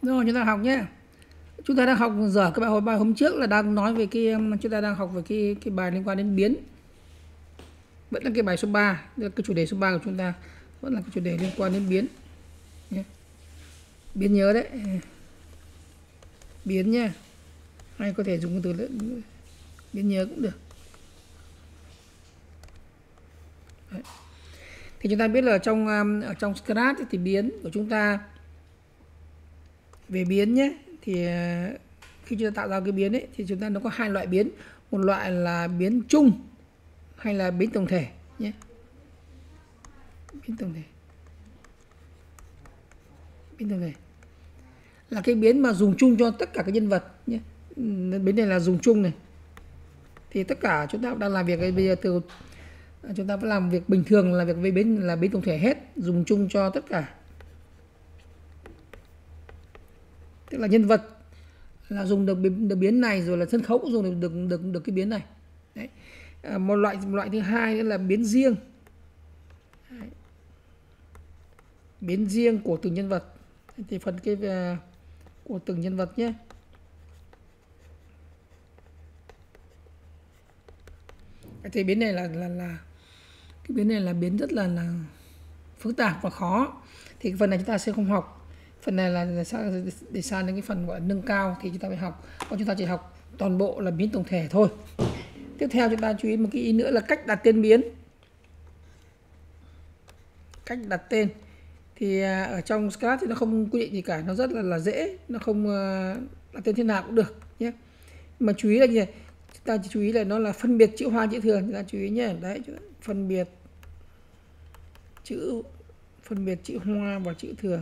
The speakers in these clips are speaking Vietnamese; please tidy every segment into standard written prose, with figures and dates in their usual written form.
Rồi chúng ta học nhé. Chúng ta đang học dở cái bài hôm trước là đang nói về chúng ta đang học về cái bài liên quan đến biến. Vẫn là cái bài số 3, cái chủ đề số 3 của chúng ta vẫn là cái chủ đề liên quan đến biến. Biến nhớ đấy. Biến nha. Hay có thể dùng từ biến nhớ cũng được. Đấy. Thì chúng ta biết là ở trong Scratch thì biến của chúng ta về biến nhé, thì khi chúng ta tạo ra cái biến ấy thì chúng ta nó có hai loại biến, một loại là biến chung hay là biến tổng thể nhé. Biến tổng thể, biến tổng thể là cái biến mà dùng chung cho tất cả các nhân vật nhé. Biến này là dùng chung này, thì tất cả chúng ta đang làm việc bây giờ từ chúng ta vẫn làm việc bình thường, là việc với biến là biến tổng thể hết, dùng chung cho tất cả. Tức là nhân vật là dùng được biến này, rồi là sân khấu cũng dùng được cái biến này. Đấy. Một loại thứ hai nữa là biến riêng. Đấy. Biến riêng của từng nhân vật. Thì phần cái của từng nhân vật nhé. Thì biến này là cái biến này là biến rất là phức tạp và khó. Thì cái phần này chúng ta sẽ không học. Phần này là để sang đến cái phần gọi là nâng cao thì chúng ta phải học. Còn chúng ta chỉ học toàn bộ là biến tổng thể thôi. Tiếp theo chúng ta chú ý một cái ý nữa là cách đặt tên biến. Cách đặt tên thì ở trong Scratch thì nó không quy định gì cả, nó rất là dễ, nó không đặt tên thế nào cũng được nhé. Mà chú ý là gì? Chúng ta chỉ chú ý là nó là phân biệt chữ hoa chữ thường, chúng ta chú ý nhé. Đấy, phân biệt chữ hoa và chữ thường.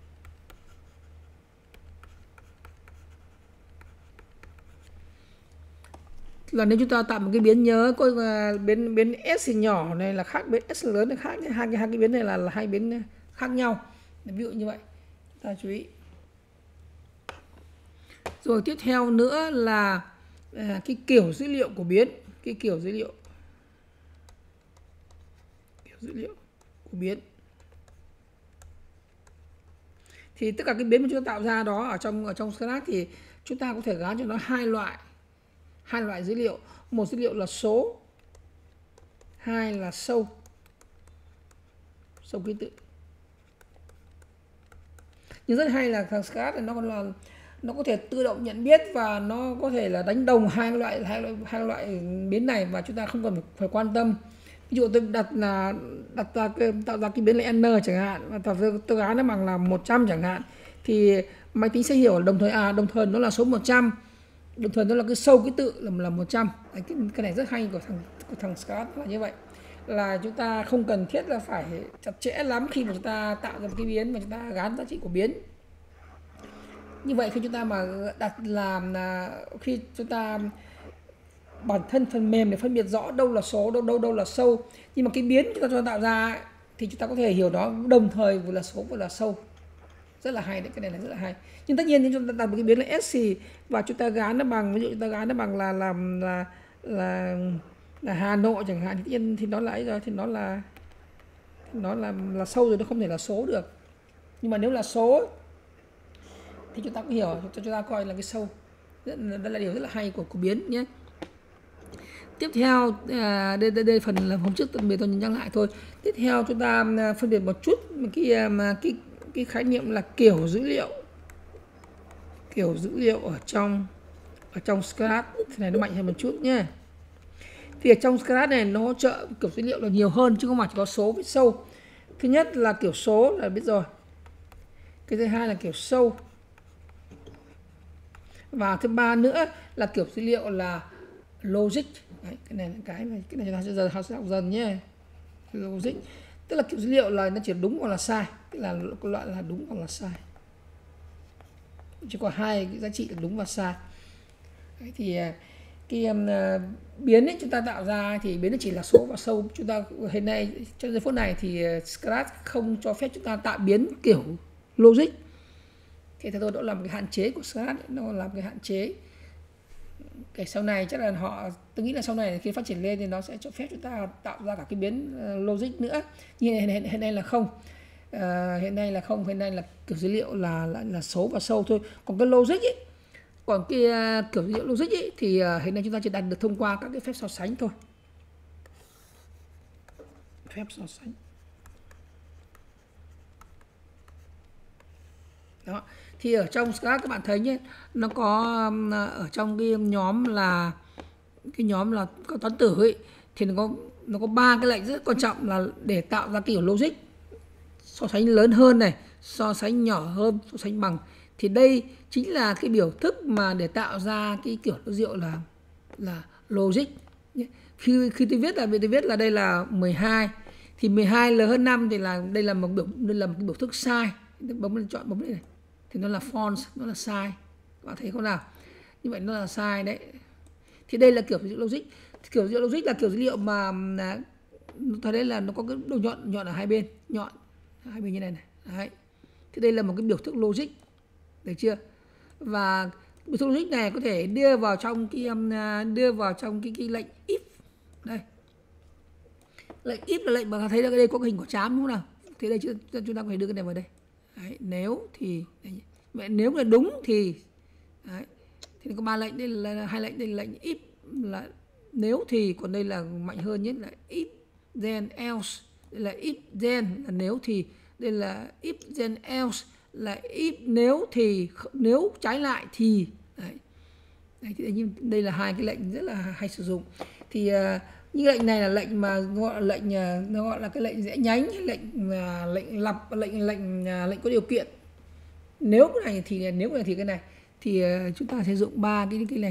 Là nếu chúng ta tạo một cái biến nhớ có biến S nhỏ này là khác biến S lớn này khác, hai cái biến này là hai biến khác nhau, ví dụ như vậy, chúng ta chú ý. Rồi tiếp theo nữa là cái kiểu dữ liệu của biến, cái kiểu dữ liệu của biến. Thì tất cả cái biến mà chúng ta tạo ra đó ở trong Scratch thì chúng ta có thể gắn cho nó hai loại dữ liệu, một dữ liệu là số, hai là sâu ký tự. Nhưng rất hay là thằng Scratch này nó có thể tự động nhận biết và nó có thể là đánh đồng hai loại biến này, và chúng ta không cần phải quan tâm. Ví dụ tôi tạo ra cái biến là n chẳng hạn, và tôi gán nó bằng là 100 chẳng hạn, thì máy tính sẽ hiểu đồng thời nó là số 100, đồng thời nó là cái sâu ký tự là 100. Đấy, cái này rất hay của thằng Scratch là như vậy, là chúng ta không cần thiết là phải chặt chẽ lắm khi mà chúng ta tạo ra một cái biến mà chúng ta gán giá trị của biến. Như vậy khi chúng ta mà đặt làm khi chúng ta bản thân phần mềm để phân biệt rõ đâu là số, đâu là sâu, nhưng mà cái biến chúng ta cho tạo ra thì chúng ta có thể hiểu nó đồng thời vừa là số vừa là sâu. Rất là hay đấy, cái này là rất là hay. Nhưng tất nhiên nếu chúng ta đặt một cái biến là SC và chúng ta gán nó bằng, ví dụ chúng ta gán nó bằng là Hà Nội chẳng hạn, thì nó là rồi, thì nó là sâu rồi, nó không thể là số được. Nhưng mà nếu là số thì chúng ta cũng hiểu, chúng ta coi là cái sâu. Đó là điều rất là hay của biến nhé. Tiếp theo đây phần là hôm trước tôi nhắc lại thôi. Tiếp theo chúng ta phân biệt một chút cái khái niệm là kiểu dữ liệu ở trong Scratch. Thế này nó mạnh hơn một chút nhé. Thì ở trong Scratch này nó hỗ trợ kiểu dữ liệu là nhiều hơn, chứ không phải chỉ có số với sâu. Thứ nhất là kiểu số là biết rồi, cái thứ hai là kiểu sâu, và thứ ba nữa là kiểu dữ liệu là logic. Đấy, cái này chúng ta sẽ học dần nhé. Logic tức là kiểu dữ liệu là nó chỉ đúng hoặc là sai, tức là loại là đúng hoặc là sai, chỉ có hai cái giá trị là đúng và sai. Đấy, thì cái biến ấy chúng ta tạo ra thì biến nó chỉ là số và sâu. Chúng ta hiện nay trong giây phút này thì Scratch không cho phép chúng ta tạo biến kiểu logic. Thì theo tôi đó là một cái hạn chế của Scratch, nó là một cái hạn chế. Cái sau này chắc là tôi nghĩ là sau này khi phát triển lên thì nó sẽ cho phép chúng ta tạo ra cả cái biến logic nữa, nhưng hiện nay là không. Hiện nay là không, hiện nay là kiểu dữ liệu là số và sâu thôi. Còn cái logic ấy, còn cái kiểu dữ liệu logic ấy, thì hiện nay chúng ta chỉ đạt được thông qua các cái phép so sánh thôi. Phép so sánh. Đó. Thì ở trong Scratch các bạn thấy nhé, nó có ở trong cái nhóm là có toán tử ấy, thì nó có 3 cái lệnh rất quan trọng là để tạo ra kiểu logic: so sánh lớn hơn này, so sánh nhỏ hơn, so sánh bằng. Thì đây chính là cái biểu thức mà để tạo ra cái kiểu dữ liệu là logic. Khi tôi viết là đây là 12, thì 12 lớn hơn 5 thì đây là một cái biểu thức sai. Chọn bấm này thì nó là false, nó là sai. Các bạn thấy không nào? Như vậy nó là sai đấy. Thì đây là kiểu dữ liệu logic. Kiểu dữ liệu logic là kiểu dữ liệu mà thấy đấy là nó có cái đầu nhọn ở hai bên, nhọn ở hai bên như này này. Đấy. Thì đây là một cái biểu thức logic, được chưa? Và biểu thức logic này có thể đưa vào trong cái lệnh if. Đây. Lệnh if là lệnh mà thấy là đây có cái hình quả trám đúng không nào? Thế đây chúng ta có thể đưa cái này vào đây. Đấy, nếu thì vậy, nếu là đúng thì đấy, thì có 3 lệnh, đây là 2 lệnh, đây là lệnh if là nếu thì, còn đây là mạnh hơn nhất là if then else. Đây là if then là nếu thì, đây là if then else là if nếu thì, nếu trái lại thì. Đấy. Đấy, thì đây là hai cái lệnh rất là hay sử dụng. Thì như lệnh này là lệnh mà gọi là nó gọi là cái lệnh rẽ nhánh, lệnh lặp, lệnh có điều kiện. Nếu cái này thì cái này thì chúng ta sử dụng ba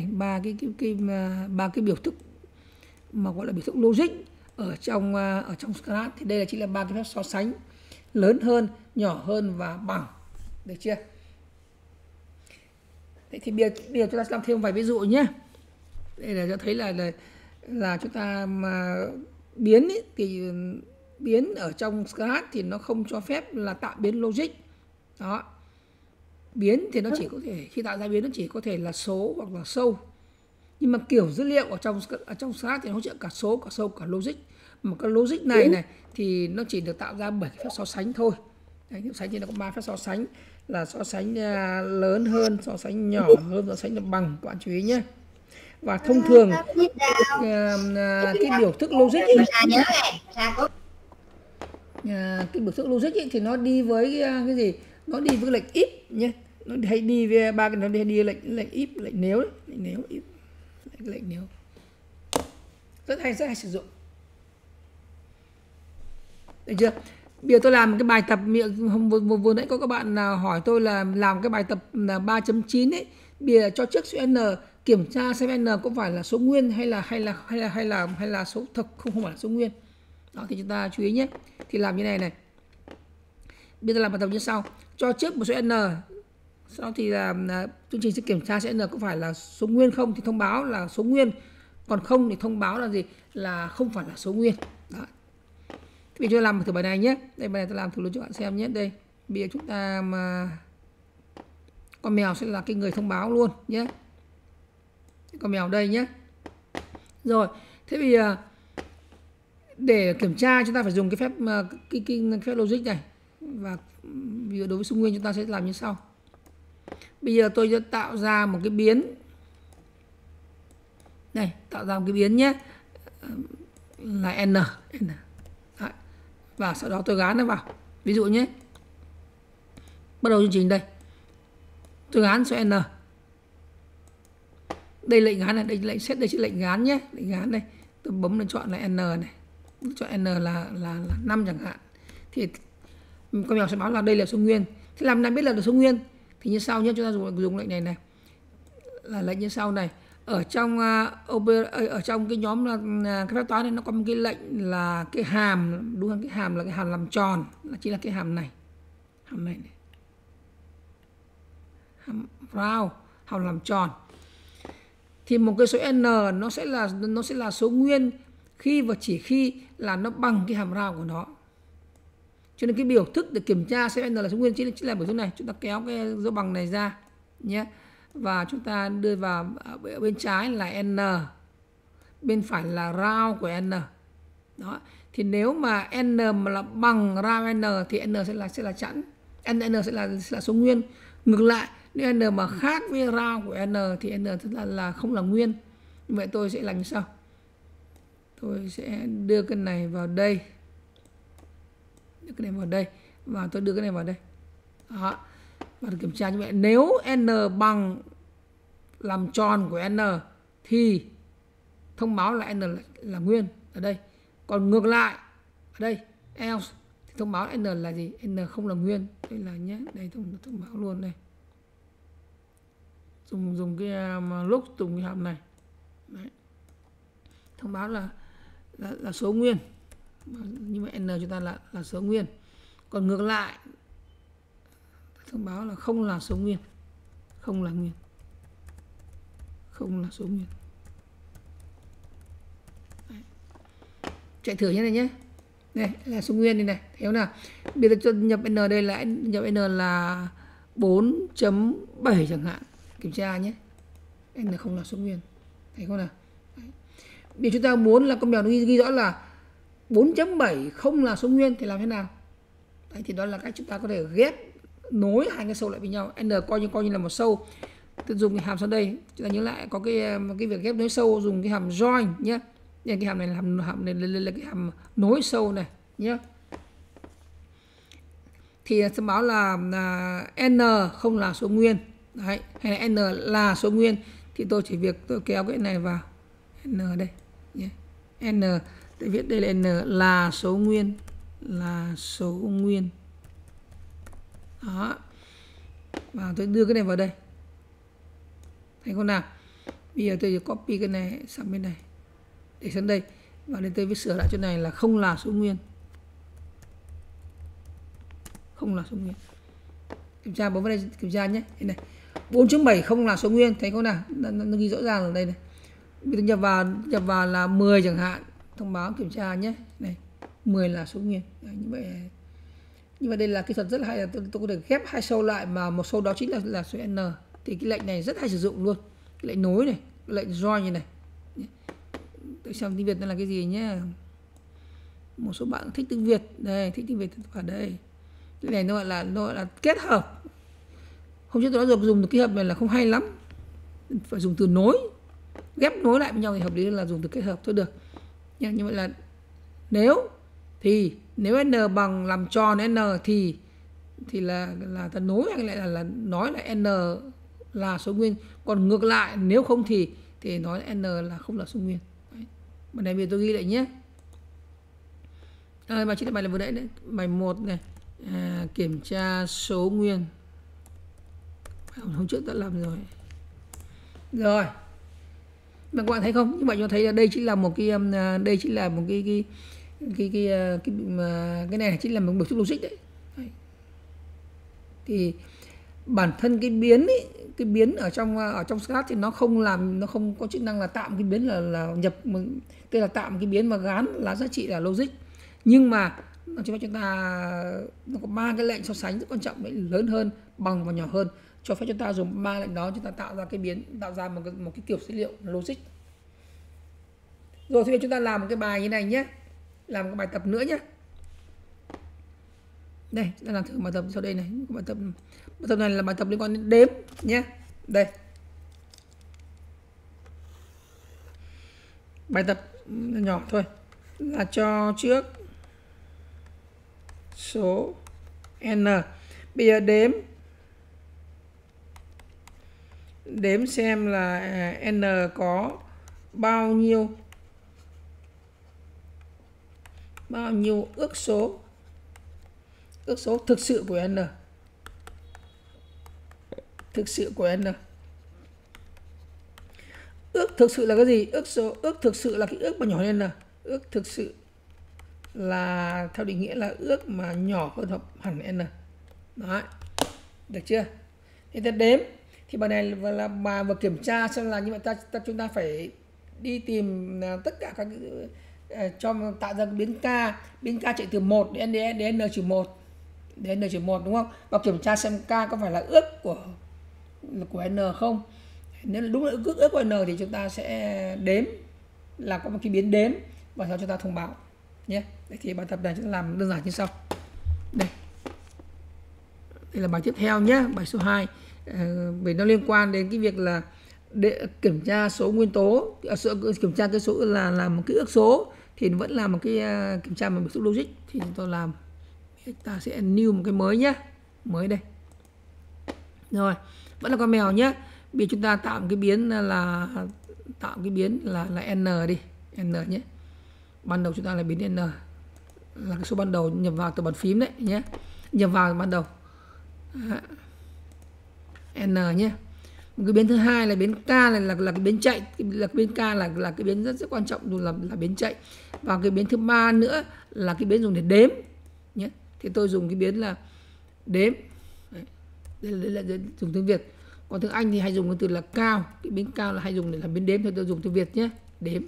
cái biểu thức mà gọi là biểu thức logic ở trong Scratch. Thì đây là chỉ là 3 cái phép so sánh: lớn hơn, nhỏ hơn và bằng, được chưa? Thế thì bây giờ chúng ta sẽ làm thêm vài ví dụ nhé. Đây là cho thấy là chúng ta mà biến ấy, thì biến ở trong Scratch thì nó không cho phép là tạo biến logic. Đó. Biến thì nó chỉ có thể, khi tạo ra biến nó chỉ có thể là số hoặc là sâu. Nhưng mà kiểu dữ liệu ở trong Scratch thì nó hỗ trợ cả số, cả sâu, cả logic. Mà cái logic này thì nó chỉ được tạo ra 7 phép so sánh thôi. Đấy, so sánh thì nó có 3 phép so sánh là so sánh lớn hơn, so sánh nhỏ hơn, so sánh là bằng. Các bạn chú ý nhé. Và thông thường cái biểu thức logic ấy, cái biểu thức logic ấy, thì nó đi với cái gì? Nó đi với lệnh if nhé. Nó hay đi với ba cái, nó đi lệnh if, lệnh nếu đấy, lệnh nếu if, lệnh nếu rất hay sử dụng, được chưa? Bây giờ tôi làm một cái bài tập vừa nãy có các bạn hỏi tôi là làm cái bài tập 3.9 ấy. Bây giờ cho trước số n, kiểm tra xem n có phải là số nguyên hay là số thực, không phải là số nguyên. Đó thì chúng ta chú ý nhé. Thì làm như này. Bây giờ làm bài tập như sau: cho trước một số n, sau thì là chương trình sẽ kiểm tra sẽ n có phải là số nguyên không, thì thông báo là số nguyên, còn không thì thông báo là gì, là không phải là số nguyên. Đó. Bây giờ làm thử bài này nhé. Đây, bài này tôi làm thử luôn cho bạn xem nhé. Đây, bây giờ chúng ta mà con mèo sẽ là cái người thông báo luôn nhé. Con mèo đây nhé. Rồi, thế bây giờ để kiểm tra chúng ta phải dùng cái phép cái phép logic này. Và bây giờ đối với số nguyên chúng ta sẽ làm như sau. Bây giờ tôi sẽ tạo ra một cái biến. Đây, tạo ra một cái biến nhé. Là n. Đấy. Và sau đó tôi gán nó vào. Ví dụ nhé. Bắt đầu chương trình đây. Tôi gán số n. Đây lệnh gán này, đây lệnh set, đây là lệnh gán nhé. Lệnh gán đây. Tôi bấm lên chọn là n này. Chọn n là 5 chẳng hạn. Thì con mèo sẽ báo là đây là số nguyên. Thế làm nào biết là số nguyên? Thì như sau nhé, chúng ta dùng lệnh này. Là lệnh như sau này. Ở trong cái nhóm là cái phép toán này nó có một cái lệnh là cái hàm, đúng không? Cái hàm là cái hàm làm tròn, là chỉ là cái hàm này. Hàm này. Hàm round, hàm làm tròn. Thì một cái số n nó sẽ là số nguyên khi và chỉ khi là nó bằng cái hàm round của nó. Cho nên cái biểu thức để kiểm tra xem n là số nguyên chính là biểu thức này. Chúng ta kéo cái dấu bằng này ra nhé. Và chúng ta đưa vào bên trái là n, bên phải là round của n. Đó. Thì nếu mà n mà là bằng ra n thì n sẽ là chẵn, n sẽ là số nguyên. Ngược lại, nếu n mà khác với ra của n thì n là không là nguyên. Như vậy tôi sẽ làm như sau. Tôi sẽ đưa cái này vào đây, đưa cái này vào đây, và tôi đưa cái này vào đây. Đó. Và kiểm tra như vậy, nếu n bằng làm tròn của n thì thông báo là n là nguyên ở đây. Còn ngược lại ở đây else thì thông báo n là gì? N không là nguyên. Đây là nhé, đây thông báo luôn đây. Dùng cái lúc dùng cái hàm này. Đấy. Thông báo là số nguyên. Như vậy n chúng ta là số nguyên. Còn ngược lại thông báo là không là số nguyên. Không là nguyên. Không là số nguyên. Đấy. Chạy thử như này nhé. Đây là số nguyên đây này, thấy không nào? Bây giờ cho nhập n đây là nhập n là 4.7 chẳng hạn. Kiểm tra nhé. N không là số nguyên. Thấy không nào? Đấy. Vì chúng ta muốn là con mèo nó ghi rõ là 4.7 không là số nguyên thì làm thế nào? Đấy, thì đó là cách chúng ta có thể ghép nối hai cái sâu lại với nhau. N coi như là một sâu. Tôi dùng cái hàm sau đây, chúng ta nhớ lại có cái việc ghép nối sâu dùng cái hàm join nhé. Cái hàm này là cái hàm nối sâu này nhé. Thì thông báo là n không là số nguyên. Đấy, hay là n là số nguyên thì tôi chỉ việc tôi kéo cái này vào n đây nhé. N tôi viết đây là n là số nguyên, là số nguyên. Đó. Và tôi đưa cái này vào đây. Thấy không nào? Bây giờ tôi sẽ copy cái này sang bên này để sang đây, và nên tôi viết sửa lại chỗ này là không là số nguyên. Không là số nguyên. Kiểm tra bấm vào đây, kiểm tra nhé. Đây này. 4.7 không là số nguyên, thấy không nào? Nó ghi rõ ràng ở đây này. Bây giờ nhập vào là 10 chẳng hạn. Thông báo kiểm tra nhé. Này, 10 là số nguyên. Đấy, như vậy đây là kỹ thuật rất là hay, là tôi có thể ghép hai sâu lại mà một sâu đó chính là số n. Thì cái lệnh này rất hay sử dụng luôn. Cái lệnh nối này, cái lệnh join như này. Tôi xem tiếng Việt nó là cái gì nhé. Một số bạn thích tiếng Việt. Đây, thích tiếng Việt vào đây. Cái này nó gọi là kết hợp. Hôm trước tôi đã dùng từ kết hợp này là không hay lắm. Phải dùng từ nối. Ghép nối lại với nhau thì hợp lý là dùng từ kết hợp thôi được. Như vậy là nếu n bằng làm tròn n thì là ta nối lại là nói là n là số nguyên. Còn ngược lại nếu không thì nói là n là không là số nguyên. Đấy. Bài này bây giờ tôi ghi lại nhé. Bài chính là bài là vừa nãy đấy. Bài 1 này. Kiểm tra số nguyên. Hôm trước đã làm rồi. Rồi. Mà các bạn thấy không? Nhưng mà chúng ta thấy là đây chính là một cái cái này chính là một biểu thức logic đấy. Thì bản thân cái biến ở trong Scratch thì nó không có chức năng là tạo một cái biến là nhập, tức là tạo một cái biến mà gán là giá trị là logic. Nhưng mà chúng ta nó có 3 cái lệnh so sánh rất quan trọng đấy, lớn hơn, bằng và nhỏ hơn, cho phép chúng ta dùng 3 lệnh đó chúng ta tạo ra cái biến, tạo ra một cái kiểu dữ liệu logic. Rồi thì chúng ta làm một cái bài như này nhé, làm một cái bài tập nữa nhé. Đây, ta làm thử bài tập sau đây này. Bài tập này là bài tập liên quan đến đếm nhé. Đây. Bài tập nhỏ thôi. Là cho trước số n. Bây giờ đếm xem là n có bao nhiêu ước số thực sự của n. Thực sự của n. Ước thực sự là cái gì? Ước thực sự là cái ước mà nhỏ hơn n. Ước thực sự là theo định nghĩa là ước mà nhỏ hơn hoặc hẳn n. Đấy. Được chưa? Thì ta đếm thì bài này là bài vừa kiểm tra xem là như vậy chúng ta phải đi tìm tất cả các cho tạo ra biến k chạy từ 1 đến n trừ 1 đúng không? Và kiểm tra xem k có phải là ước của n không. Nếu là đúng là ước của n thì chúng ta sẽ đếm, là có một cái biến đếm và sau chúng ta thông báo nhé. Đấy, thì bài tập này chúng ta làm đơn giản như sau. Đây là bài tiếp theo nhé, bài số 2. Vì nó liên quan đến cái việc là để kiểm tra số nguyên tố, kiểm tra cái số là một cái ước số, thì vẫn là một cái kiểm tra bằng biểu thức logic. Thì chúng tôi làm, ta sẽ new một cái mới nhé, mới đây. Rồi, vẫn là con mèo nhé. Bây giờ chúng ta tạo một cái biến là n đi, n nhé. Ban đầu chúng ta là biến n là cái số ban đầu nhập vào từ bàn phím đấy nhé, nhập vào ban đầu n nhé. Một cái biến thứ hai là biến k là cái biến chạy, là cái biến k là cái biến rất quan trọng, dù là biến chạy. Và cái biến thứ ba nữa là cái biến dùng để đếm nhé. Thì tôi dùng cái biến là đếm. Đây là dùng tiếng Việt. Còn tiếng Anh thì hay dùng cái từ là cao, cái biến cao là hay dùng để làm biến đếm, thì tôi dùng tiếng Việt nhé, đếm.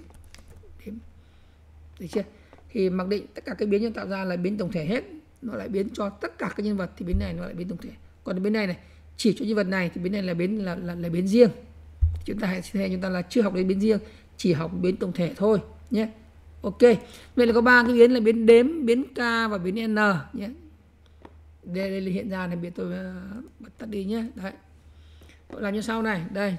Được chưa? Thì mặc định tất cả cái biến chúng tạo ra là biến tổng thể hết, nó lại biến cho tất cả các nhân vật, thì biến này nó lại biến tổng thể. Còn biến này chỉ cho nhân vật này thì biến này là biến là biến riêng. Chúng ta là chưa học đến biến riêng, chỉ học biến tổng thể thôi nhé. Ok, vậy là có 3 cái biến là biến đếm, biến k và biến n nhé. Đây là hiện ra này, bây tôi bật tắt đi nhé. Đấy, tôi làm như sau này. Đây,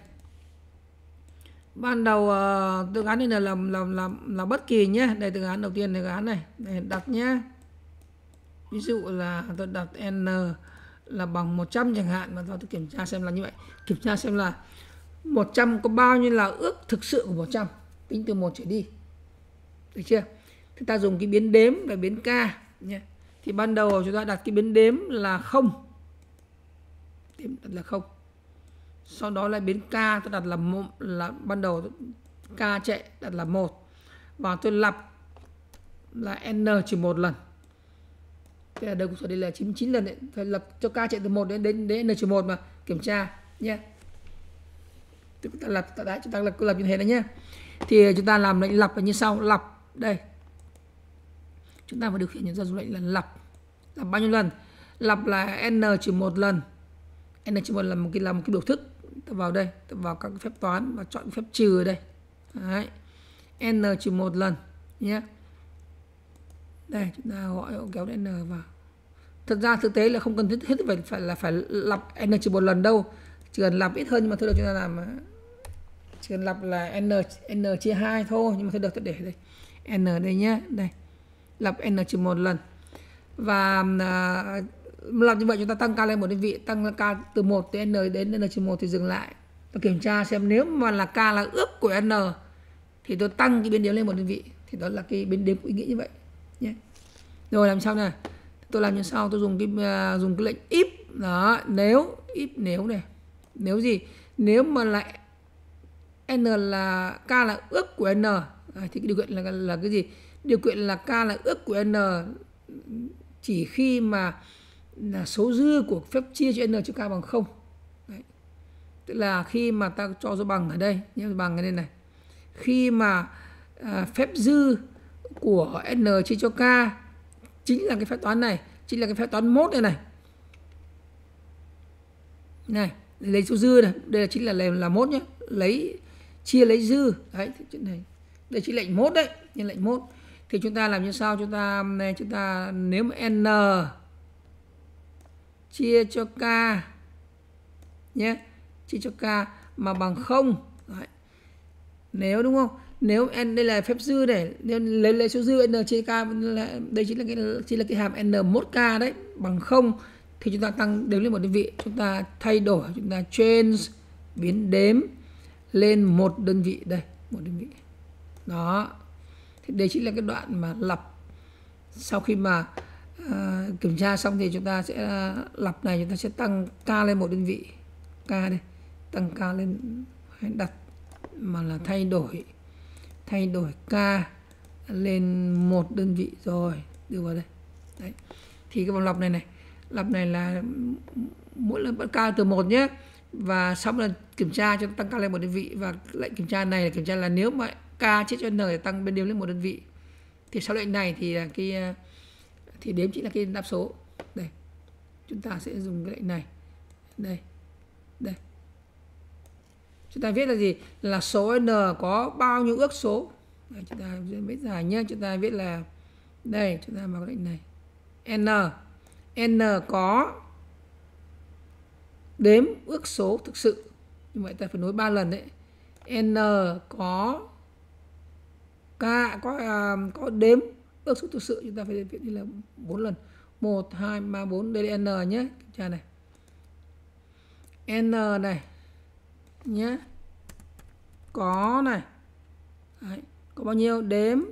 ban đầu từ án này là bất kỳ nhé. Đây, từ án đầu tiên là cái án này, đây, đặt nhé. Ví dụ là tôi đặt n là bằng 100 chẳng hạn, và tôi kiểm tra xem là như vậy. Kiểm tra xem là 100 có bao nhiêu là ước thực sự của 100, tính từ 1 trở đi. Được chưa? Thì ta dùng cái biến đếm và biến k nhé. Thì ban đầu chúng ta đặt cái biến đếm là 0. Đếm đặt là 0. Sau đó là biến k tôi đặt là ban đầu k chạy đặt là 1. Và tôi lặp là n trừ 1 lần. Thế là đây là 99 lần đấy. Phải lập cho k chạy từ 1 đến n trừ 1 mà kiểm tra nhé. Chúng ta lập như thế này nhé. Thì chúng ta làm lệnh lặp là như sau. Lặp đây, chúng ta phải điều khiển nhân ra dùng lệnh là lặp bao nhiêu lần? Lặp là n trừ 1 lần. N trừ 1 là một cái biểu thức. Ta vào đây, ta vào các phép toán và chọn phép trừ ở đây. Đấy. N trừ 1 lần nhé. Đây, chúng ta gọi kéo n vào. Thực ra thực tế là không cần thiết phải lặp n trừ 1 lần đâu. Chỉ cần lặp ít hơn, nhưng mà thôi được, chúng ta làm chỉ cần lặp là n chia 2 thôi, nhưng mà thôi được, tôi để đây. N đây nhé, đây. Lặp n trừ 1 lần. Và làm như vậy chúng ta tăng k lên một đơn vị, tăng k từ 1 đến n trừ 1 thì dừng lại. Tôi kiểm tra xem nếu mà là k là ước của n thì tôi tăng cái biến đếm lên một đơn vị, thì đó là cái biến đếm của ý nghĩa như vậy nhé. Rồi làm sao này? Tôi làm như sau, tôi dùng cái lệnh if đó, nếu này. Nếu gì? Nếu mà lại n là k là ước của n thì cái điều kiện là cái gì? Điều kiện là k là ước của n chỉ khi mà là số dư của phép chia cho n cho k bằng 0. Đấy. Tức là khi mà ta cho số bằng ở đây nhé, bằng ở đây này. Khi mà phép dư của n chia cho k chính là cái phép toán này, chính là cái phép toán mốt đây này. Này, lấy số dư này, đây là chính là mốt nhé, chia lấy dư. Đấy, chuyện này. Đây chính lệnh mốt đấy, như lệnh mốt. Thì chúng ta làm như sau, chúng ta nếu mà n chia cho k nhé, chia cho k mà bằng 0. Đấy. Nếu đúng không? Nếu n đây là phép dư này, nếu lấy số dư n chia k, đây chính là cái hàm n mốt k đấy, bằng 0 thì chúng ta tăng đếm lên một đơn vị, chúng ta thay đổi, chúng ta change biến đếm lên một đơn vị đây, một đơn vị. Đó. Thì đây chính là cái đoạn mà lặp. Sau khi mà kiểm tra xong thì chúng ta sẽ lặp này, chúng ta sẽ tăng k lên một đơn vị. K đây, tăng k lên, hay đặt mà là thay đổi k lên một đơn vị rồi, đưa vào đây. Đấy. Thì cái vòng lặp này là mỗi lần bắt k từ 1 nhé. Và xong lần kiểm tra cho tăng k lên một đơn vị, và lệnh kiểm tra này là kiểm tra là nếu mà k chia cho n thì tăng bên đếm lên một đơn vị. Thì sau lệnh này thì thì đếm chỉ là cái đáp số. Đây. Chúng ta sẽ dùng cái lệnh này. Đây. Chúng ta viết là gì? Là số n có bao nhiêu ước số. Đây, chúng ta viết dài nhé. Chúng ta viết là Đây chúng ta vào lệnh này. N có đếm ước số thực sự. Như vậy ta phải nối 3 lần đấy. N có có đếm ước số thực sự, chúng ta phải viết như là 4 lần. 1 2 3 4, đây là N nhé. Kiểm tra này. N này nhé. Có này. Đấy. Có bao nhiêu? Đếm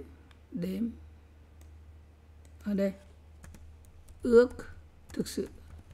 ở đây. Ước thực sự.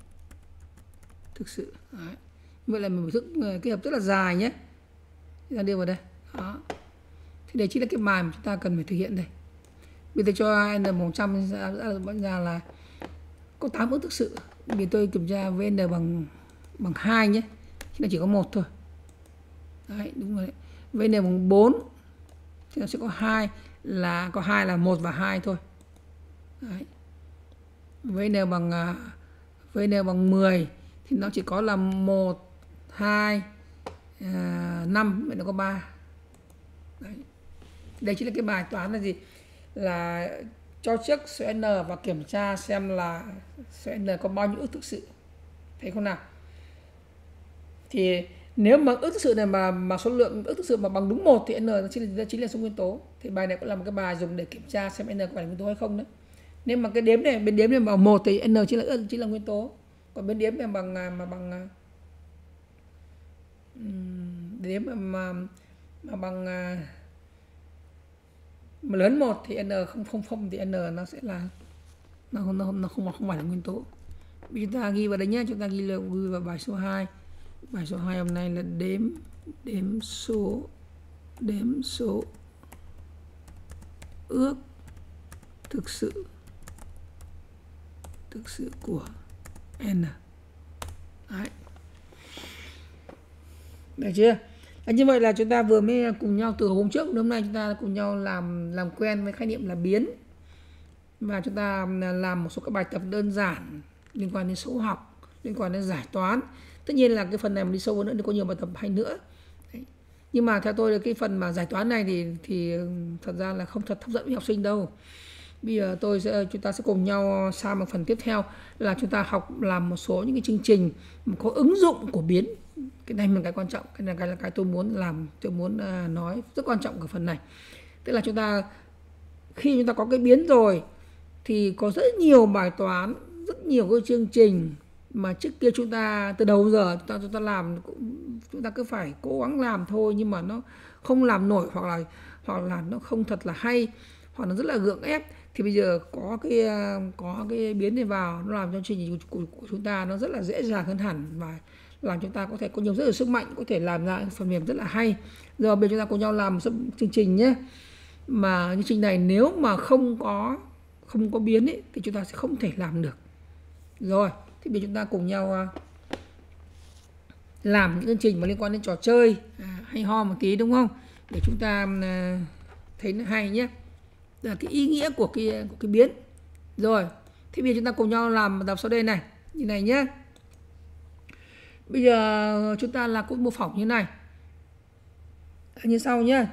Đấy. Vậy là mình thức cái hợp rất là dài nhé. Chúng ta đưa vào đây. Đó. Thì đây chính là cái bài mà chúng ta cần phải thực hiện đây. Bây giờ cho n100 ra là có 8 ước thực sự. Vì tôi kiểm tra VN bằng 2 nhé. Thì nó chỉ có 1 thôi. Đấy, đúng rồi đấy. VN bằng 4 thì nó sẽ có 2 là 1 và 2 thôi. Đấy. VN bằng 10 thì nó chỉ có là 1 2 5, vậy nó có 3. Đấy. Đây chính là cái bài toán là gì? Là cho trước số n và kiểm tra xem là số n có bao nhiêu ước thực sự. Thấy không nào? Thì nếu mà ước thực sự này mà số lượng ước thực sự mà bằng đúng 1 thì n nó chính là số nguyên tố. Thì bài này cũng là một cái bài dùng để kiểm tra xem n có phải là nguyên tố hay không đấy. Nếu mà cái đếm này, bên đếm này bằng 1 thì n chính là nguyên tố. Còn bên đếm này bằng đếm mà lớn 1 thì n không thì n nó sẽ là nó không phải là nguyên tố. Chúng ta ghi vào đây nhé, chúng ta ghi vào bài số 2. Bài số 2 hôm nay là đếm số ước thực sự của n. Đấy. Được chưa? Như vậy là chúng ta vừa mới cùng nhau từ hôm trước, hôm nay chúng ta cùng nhau làm quen với khái niệm là biến. Và chúng ta làm một số các bài tập đơn giản liên quan đến số học, liên quan đến giải toán. Tất nhiên là cái phần này mà đi sâu hơn nữa thì có nhiều bài tập hay nữa. Đấy. Nhưng mà theo tôi là cái phần mà giải toán này thì thật ra là không thật hấp dẫn với học sinh đâu. Bây giờ chúng ta sẽ cùng nhau sang một phần tiếp theo là chúng ta học làm một số những cái chương trình mà có ứng dụng của biến. Cái này là cái quan trọng, cái này là cái tôi muốn nói rất quan trọng của phần này. Tức là khi chúng ta có cái biến rồi thì có rất nhiều bài toán, rất nhiều cái chương trình mà trước kia chúng ta từ đầu giờ chúng ta làm, chúng ta cứ phải cố gắng làm thôi nhưng mà nó không làm nổi, hoặc là nó không thật là hay, hoặc là rất là gượng ép. Thì bây giờ có cái biến này vào, nó làm cho chương trình của chúng ta nó rất là dễ dàng hơn hẳn, và làm chúng ta có thể có nhiều rất là sức mạnh, có thể làm ra phần mềm rất là hay. Giờ bây giờ chúng ta cùng nhau làm một chương trình nhé. Mà chương trình này nếu mà không có biến ấy, thì chúng ta sẽ không thể làm được. Rồi, thì bây giờ chúng ta cùng nhau làm những chương trình mà liên quan đến trò chơi hay ho một tí, đúng không? Để chúng ta thấy nó hay nhé. Đó là cái ý nghĩa của cái biến. Rồi, thì bây giờ chúng ta cùng nhau làm một tập sau đây này, như này nhé. Bây giờ chúng ta là cũng mô phỏng như này, như sau nhé.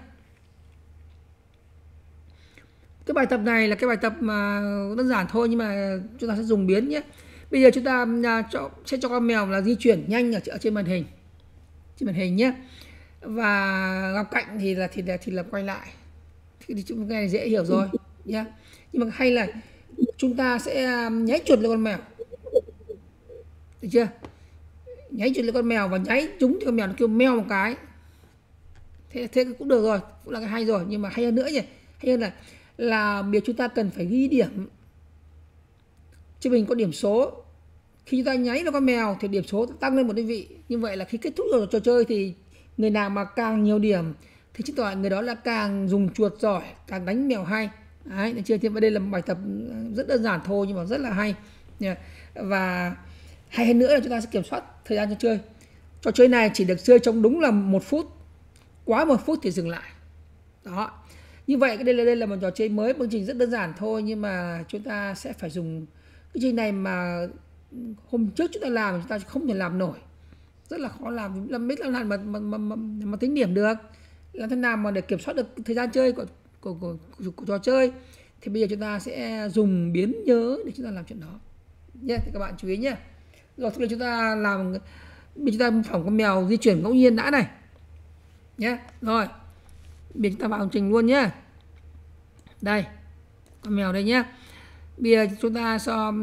Cái bài tập này là cái bài tập mà đơn giản thôi, nhưng mà chúng ta sẽ dùng biến nhé. Bây giờ chúng ta sẽ cho con mèo là di chuyển nhanh ở trên màn hình nhé. Và góc cạnh thì là quay lại. Thì chúng cái này dễ hiểu rồi nhé. Nhưng mà hay là chúng ta sẽ nháy chuột lên con mèo, được chưa? Nháy chuột lên con mèo và nháy trúng thì con mèo nó kêu meo một cái. Thế cũng được rồi, cũng là cái hay rồi. Nhưng mà hay hơn nữa nhỉ, hay hơn là việc chúng ta cần phải ghi điểm cho mình, có điểm số. Khi chúng ta nháy vào con mèo thì điểm số tăng lên một đơn vị. Như vậy là khi kết thúc rồi trò chơi thì người nào mà càng nhiều điểm thì chứng tỏ người đó là càng dùng chuột giỏi, càng đánh mèo hay. Đấy, được chưa? Thì đây là một bài tập rất đơn giản thôi nhưng mà rất là hay. Và hay hơn nữa là chúng ta sẽ kiểm soát thời gian cho chơi. Trò chơi này chỉ được chơi trong đúng là 1 phút. Quá 1 phút thì dừng lại. Đó. Như vậy đây là một trò chơi mới, chương trình rất đơn giản thôi, nhưng mà chúng ta sẽ phải dùng cái chương này mà hôm trước chúng ta làm chúng ta không thể làm nổi, rất là khó làm biết làm mà tính điểm được, làm thế nào mà để kiểm soát được thời gian chơi của trò chơi. Thì bây giờ chúng ta sẽ dùng biến nhớ để chúng ta làm chuyện đó nhé. Thì các bạn chú ý nhé. Rồi thì chúng ta làm, bây giờ chúng ta phỏng con mèo di chuyển ngẫu nhiên đã này nhé. Rồi bây giờ chúng ta vào hành trình luôn nhé. Đây con mèo đây nhé. Bây giờ chúng ta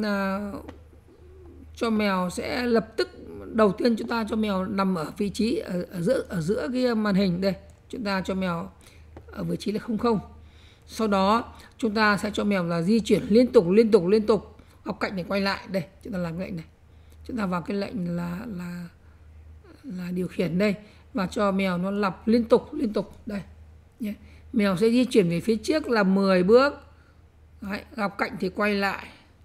cho mèo sẽ lập tức, đầu tiên chúng ta cho mèo nằm ở vị trí ở giữa cái màn hình đây. Chúng ta cho mèo ở vị trí là 00. Sau đó chúng ta sẽ cho mèo là di chuyển liên tục góc cạnh để quay lại. Đây chúng ta làm cái lệnh này, chúng ta vào cái lệnh là điều khiển đây, và cho mèo nó lặp liên tục đây nhé. Mèo sẽ di chuyển về phía trước là 10 bước. Đấy, góc cạnh thì quay lại,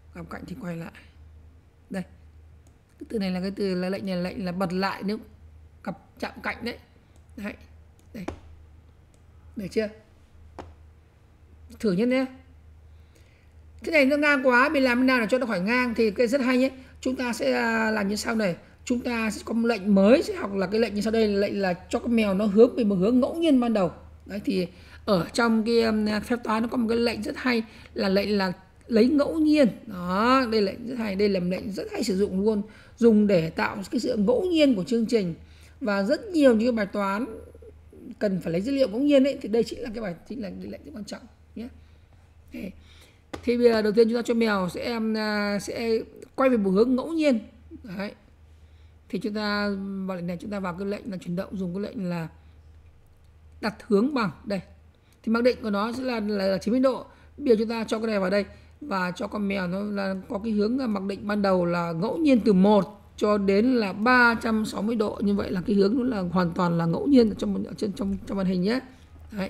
đây. Cái từ này là cái từ là lệnh này, lệnh là bật lại nếu gặp chạm cạnh đấy. Đấy. Đây. Được chưa? Thử nhất nhé. Cái này nó ngang quá, mình làm thế nào để cho nó khỏi ngang thì cái rất hay nhé. Chúng ta sẽ làm như sau này. Chúng ta sẽ có một lệnh mới sẽ học là cái lệnh như sau đây, là lệnh là cho con mèo nó hướng về một hướng ngẫu nhiên ban đầu. Đấy thì ở trong cái phép toán nó có một cái lệnh rất hay là lệnh là lấy ngẫu nhiên. Đó, đây là lệnh rất hay, đây là lệnh rất hay sử dụng luôn, dùng để tạo cái sự ngẫu nhiên của chương trình. Và rất nhiều những bài toán cần phải lấy dữ liệu ngẫu nhiên ấy, thì đây chính là cái lệnh rất quan trọng nhé. Thì bây giờ đầu tiên chúng ta cho mèo sẽ quay về một hướng ngẫu nhiên. Đấy. Thì chúng ta vào lệnh này, chúng ta vào cái lệnh là chuyển động, dùng cái lệnh là đặt hướng bằng đây. Thì mặc định của nó sẽ là 90 độ. Bây giờ chúng ta cho cái này vào đây và cho con mèo nó là có cái hướng mặc định ban đầu là ngẫu nhiên từ 1 cho đến là 360 độ. Như vậy là cái hướng nó là hoàn toàn là ngẫu nhiên trong màn hình nhé. Đấy.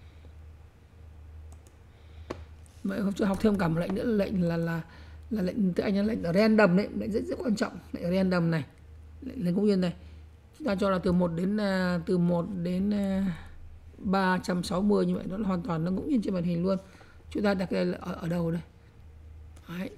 Vậy hôm trước học thêm cả một lệnh nữa, lệnh là lệnh tiếng Anh là lệnh random đấy, lệnh rất quan trọng, lệnh random này, lệnh ngẫu nhiên này. Chúng ta cho là từ 1 đến 360, như vậy nó là hoàn toàn nó ngẫu nhiên trên màn hình luôn. Chúng ta đặt đây ở đầu đây. Đấy.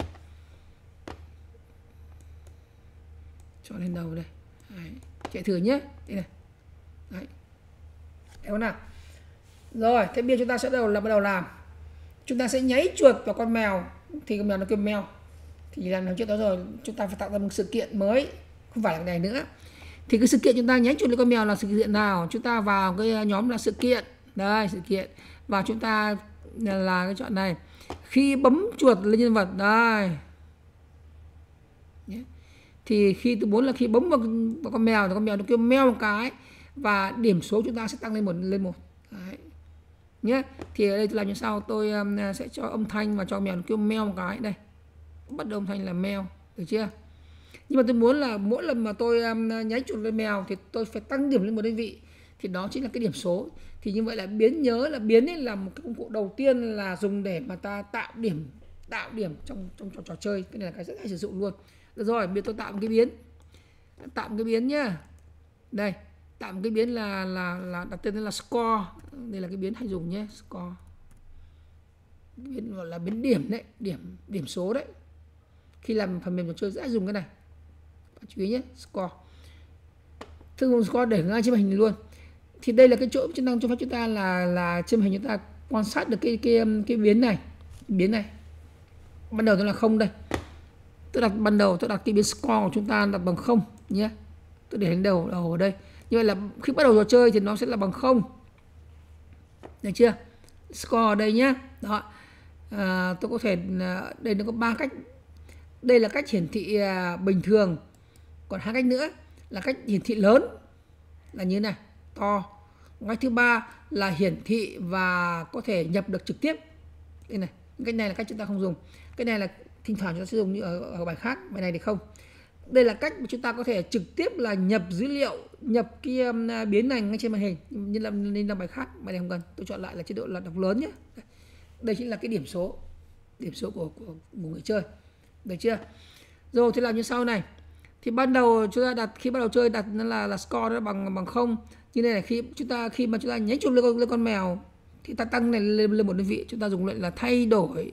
Cho lên đầu đây. Đấy. Chạy thử nhé. Đây này. Đấy. Thấy không nào? Rồi, thế bây giờ chúng ta sẽ bắt đầu làm. Chúng ta sẽ nháy chuột vào con mèo thì con mèo nó kêu mèo. Thì làm trước đó rồi, chúng ta phải tạo ra một sự kiện mới, không phải là cái này nữa. Thì cái sự kiện chúng ta nháy chuột lên con mèo là sự kiện nào? Chúng ta vào cái nhóm là sự kiện. Đây, sự kiện. Và chúng ta là cái chọn này. Khi bấm chuột lên nhân vật đây. Thì khi từ 4 là khi bấm vào con mèo thì con mèo nó kêu meo một cái và điểm số chúng ta sẽ tăng lên một. Đấy. Nhé. Thì ở đây tôi làm như sau, tôi sẽ cho âm thanh và cho mèo nó kêu meo một cái đây. Bắt đầu âm thanh là meo, được chưa? Nhưng mà tôi muốn là mỗi lần mà tôi nháy chuột lên mèo thì tôi phải tăng điểm lên một đơn vị. Thì đó chính là cái điểm số. Thì như vậy là biến nhớ là biến ấy là một cái công cụ đầu tiên là dùng để mà ta tạo điểm trong trò chơi. Cái này là cái rất hay sử dụng luôn. Được rồi, bây giờ tôi tạo một cái biến nhá. Đây, tạo một cái biến là đặt tên là score. Đây là cái biến hay dùng nhé, score. Biến gọi là biến điểm đấy, điểm số đấy. Khi làm phần mềm trò chơi rất hay dùng cái này. Bạn chú ý nhé, score. Thường dùng score để ngay trên màn hình luôn. Thì đây là cái chỗ chức năng cho phép chúng ta là trên màn hình chúng ta quan sát được cái biến này. Ban đầu nó là 0 đây. Tôi đặt ban đầu tôi đặt cái biến score của chúng ta đặt bằng 0 nhé. Tôi để lên đầu ở đây. Như vậy là khi bắt đầu trò chơi thì nó sẽ là bằng 0. Được chưa? Score ở đây nhé. Đó. Tôi có thể đây nó có 3 cách. Đây là cách hiển thị bình thường. Còn 2 cách nữa là cách hiển thị lớn là như thế này, to. Cách thứ 3 là hiển thị và có thể nhập được trực tiếp. Đây này, cách này là cách chúng ta không dùng. Cái này là thỉnh thoảng chúng ta sẽ dùng như ở bài khác, bài này thì không. Đây là cách mà chúng ta có thể trực tiếp là nhập dữ liệu, nhập cái biến này ngay trên màn hình, như là bài khác, bài này không cần. Tôi chọn lại là chế độ là đọc lớn nhé. Đây chính là cái điểm số của người chơi. Được chưa? Rồi thì làm như sau này. Thì ban đầu chúng ta khi bắt đầu chơi đặt nó là score nó bằng 0. Như này là khi mà chúng ta nhấn chuột lên con mèo thì ta tăng này lên một đơn vị, chúng ta dùng lệnh là thay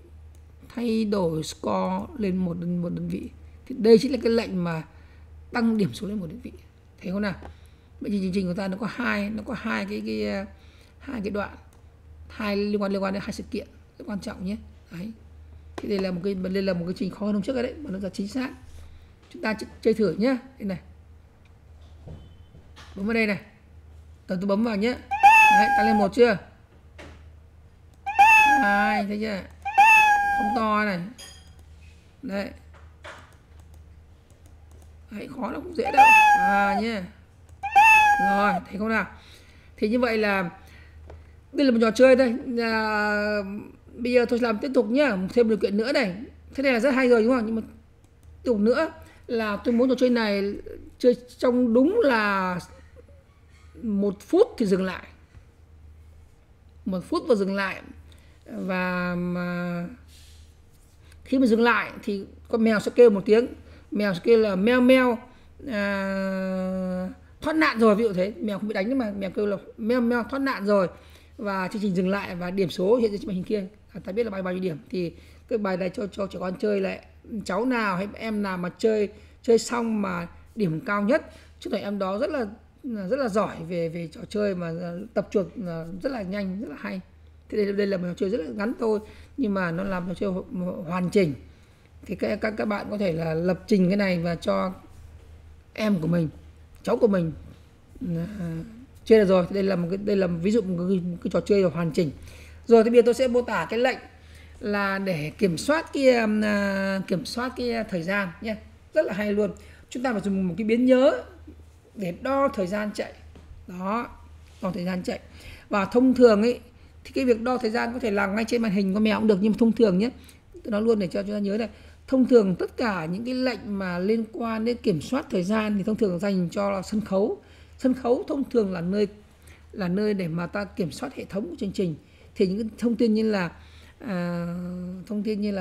đổi score lên một đơn vị. Thì đây chính là cái lệnh mà tăng điểm số lên một đơn vị. Thấy không nào? Vậy thì chương trình của ta nó có hai cái đoạn, liên quan đến hai sự kiện rất quan trọng nhé. Đấy. Thì đây là một cái trình khó hơn hôm trước đấy, mà nó là chính xác. Chúng ta chơi thử nhé. Đây này, bấm vào đây này, tôi bấm vào nhé. Đấy, tăng lên 1 chưa? 2, thấy chưa? Không to này. Đấy. Đấy, khó nó cũng dễ đâu. Nhé. Rồi, thấy không nào? Thì như vậy là đây là một trò chơi thôi. Bây giờ tôi làm tiếp tục nhá, thêm một điều kiện nữa này. Thế này là rất hay rồi đúng không? Nhưng mà tiếp tục nữa là tôi muốn trò chơi này chơi trong đúng là 1 phút thì dừng lại. 1 phút và dừng lại. Và khi mà dừng lại thì con mèo sẽ kêu một tiếng. Mèo sẽ kêu là meo meo, thoát nạn rồi, ví dụ thế. Mèo không bị đánh nhưng mà mèo kêu là meo meo, thoát nạn rồi. Và chương trình dừng lại và điểm số hiện ra trên màn hình kia, ta biết là bao nhiêu điểm. Thì cái bài này cho trẻ con chơi lại, cháu nào hay em nào mà chơi xong mà điểm cao nhất, chứ là em đó rất là giỏi về trò chơi mà tập chuột rất là nhanh, rất là hay. Thế đây là một trò chơi rất là ngắn thôi, nhưng mà nó làm trò chơi hoàn chỉnh. Thì các bạn có thể là lập trình cái này và cho em của mình, cháu của mình chơi được rồi. Đây là ví dụ một cái trò chơi hoàn chỉnh. Rồi thì bây giờ tôi sẽ mô tả cái lệnh là để kiểm soát cái thời gian nhé, rất là hay luôn. Chúng ta phải dùng một cái biến nhớ để đo thời gian chạy. Đó, đo thời gian chạy. Và thông thường ấy thì cái việc đo thời gian có thể làm ngay trên màn hình con mèo cũng được, nhưng mà thông thường nhé, tôi nói luôn để cho chúng ta nhớ này. Thông thường tất cả những cái lệnh mà liên quan đến kiểm soát thời gian thì thông thường dành cho là sân khấu. Sân khấu thông thường là nơi để mà ta kiểm soát hệ thống của chương trình. Thì những cái thông tin như là thông tin như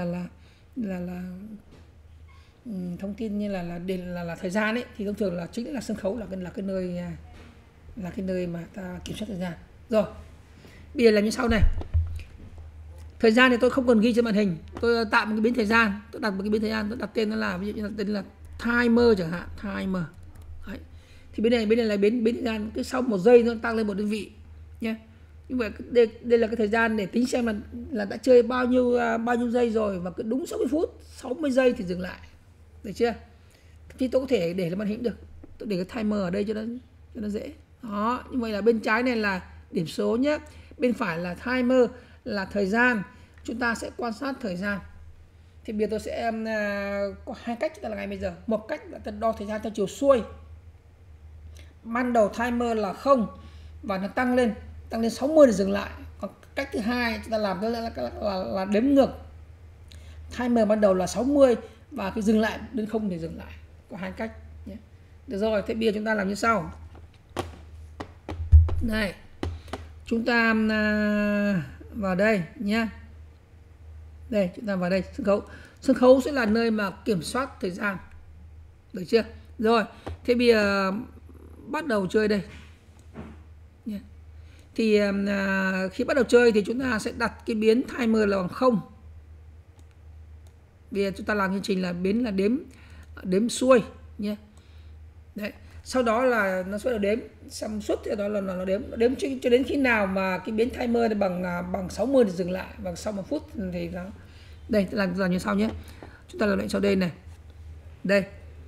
là thời gian ấy thì thông thường là chính là sân khấu, là cái nơi mà ta kiểm soát thời gian. Rồi, bây giờ làm như sau này. Thời gian thì tôi không cần ghi trên màn hình, tôi tạo một cái biến thời gian, tôi đặt một cái biến thời gian, tôi đặt tên nó là ví dụ như là tên là timer chẳng hạn, timer. Đấy. Thì bên này là biến thời gian, cứ sau 1 giây nó tăng lên 1 đơn vị nhé. Như vậy đây là cái thời gian để tính xem là đã chơi bao nhiêu giây rồi, và cứ đúng 60 phút, 60 giây thì dừng lại. Được chưa? Thì tôi có thể để lên màn hình được. Tôi để cái timer ở đây cho nó dễ. Đó, như vậy là bên trái này là điểm số nhé. Bên phải là timer, là thời gian. Chúng ta sẽ quan sát thời gian. Thì bây giờ tôi sẽ có 2 cách chúng ta làm ngay bây giờ. Một cách là đo thời gian theo chiều xuôi. Ban đầu timer là 0 và nó tăng lên 60 để dừng lại. Còn cách thứ hai chúng ta làm là đếm ngược. Timer ban đầu là 60 và cái dừng lại đến 0 để dừng lại. Có 2 cách nhé. Được rồi, thế bây giờ chúng ta làm như sau. Đây. Chúng ta vào đây nhé. Đây, chúng ta vào đây, sân khấu. Sân khấu sẽ là nơi mà kiểm soát thời gian. Được chưa? Rồi, thế bây giờ bắt đầu chơi đây. Thì khi bắt đầu chơi thì chúng ta sẽ đặt cái biến timer là bằng 0. Bây giờ chúng ta làm chương trình là biến là đếm xuôi nhé. Đấy. Sau đó là nó sẽ là đếm xong suốt, thì đó là nó đếm cho đến khi nào mà cái biến timer bằng 60 thì dừng lại, và sau 1 phút thì nó đây làm như sau nhé. Chúng ta làm lệnh sau đây này. Đây.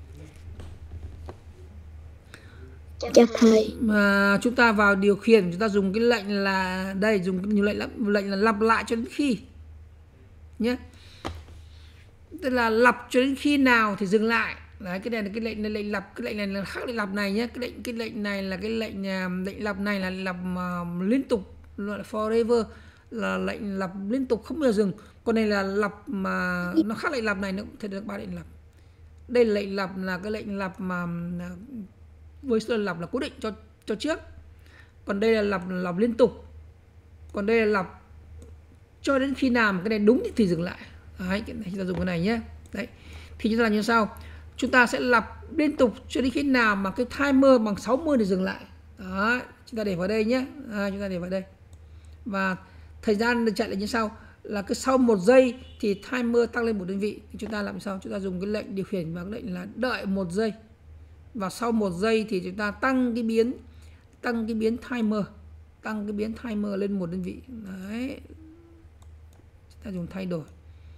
Dạ thầy. Mà chúng ta vào điều khiển, chúng ta dùng cái lệnh là đây, dùng nhiều lệnh là lặp lại cho đến khi nhé. Tức là lặp cho đến khi nào thì dừng lại. Đấy, cái này là cái lệnh lặp, cái lệnh này là khác lệnh lặp này nhé. Cái lệnh này là cái lệnh lặp này là lặp liên tục, gọi là forever, là lệnh lặp liên tục không bao giờ dừng. Còn này là lặp mà nó khác lệnh lặp này, nó cũng thể được 3 lệnh lặp. Đây là lệnh lặp, là cái lệnh lặp mà với số lần lặp là cố định cho trước. Còn đây là lặp liên tục. Còn đây là lặp cho đến khi nào mà cái này đúng thì dừng lại. Đấy, cái này chúng ta dùng cái này nhé. Đấy. Thì chúng ta làm như sau. Chúng ta sẽ lặp liên tục cho đến khi nào mà cái timer bằng 60 thì dừng lại. Đó, chúng ta để vào đây nhé. Chúng ta để vào đây. Và thời gian được chạy là như sau, là cứ sau 1 giây thì timer tăng lên 1 đơn vị. Thì chúng ta làm sao? Chúng ta dùng cái lệnh điều khiển và cái lệnh là đợi 1 giây. Và sau 1 giây thì chúng ta tăng cái biến timer lên 1 đơn vị. Đấy. ta dùng thay đổi.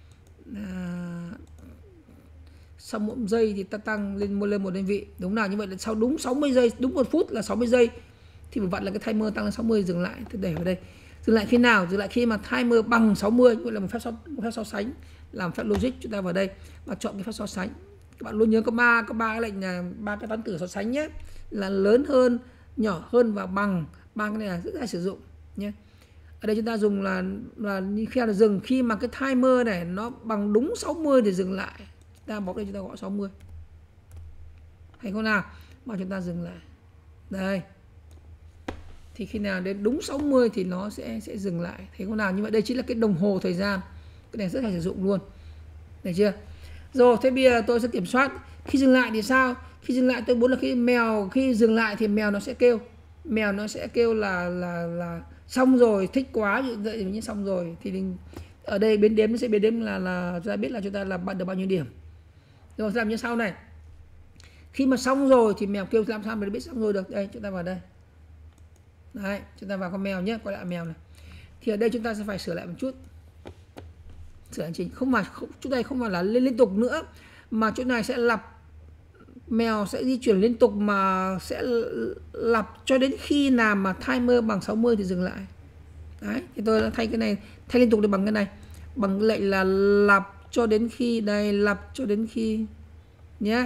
Sau 1 giây thì ta tăng lên một đơn vị. Đúng nào? Như vậy là sau đúng 60 giây, đúng 1 phút là 60 giây thì vặn là cái timer tăng lên 60, dừng lại. Tôi để vào đây. Dừng lại khi nào? Dừng lại khi mà timer bằng 60, như vậy là một phép so sánh, làm phép logic. Chúng ta vào đây và chọn cái phép so sánh. Các bạn luôn nhớ có ba cái lệnh là 3 cái toán tử so sánh nhé, là lớn hơn, nhỏ hơn và bằng. 3 cái này là rất hay sử dụng nhé. Ở đây chúng ta dùng là khi là dừng khi mà cái timer này nó bằng đúng 60 thì dừng lại. Chúng ta bấm đây, chúng ta gọi 60. Thấy không nào? Mà chúng ta dừng lại. Đây. Thì khi nào đến đúng 60 thì nó sẽ dừng lại. Thấy không nào? Như vậy đây chính là cái đồng hồ thời gian. Cái này rất hay sử dụng luôn. Được chưa? Rồi, thế bây giờ tôi sẽ kiểm soát. Khi dừng lại thì sao? Khi dừng lại tôi muốn là khi dừng lại thì mèo nó sẽ kêu. Mèo nó sẽ kêu là xong rồi, thích quá, vậy như xong rồi thì ở đây biến đếm nó sẽ biến đếm là chúng ta biết là chúng ta làm được bao nhiêu điểm. Rồi làm như sau này. Khi mà xong rồi thì mèo kêu làm sao mà biết xong rồi được. Đây, chúng ta vào đây. Đấy, chúng ta vào con mèo nhé, quay lại mèo này. Thì ở đây chúng ta sẽ phải sửa lại một chút. Sửa hành trình chỗ này không phải là liên tục nữa, mà chỗ này sẽ lặp, mèo sẽ di chuyển liên tục mà sẽ lặp cho đến khi nào mà timer bằng 60 thì dừng lại. Đấy, thì tôi đã thay cái này, thay liên tục được bằng cái này, bằng cái lệnh là lặp cho đến khi, đây, lặp cho đến khi nhé,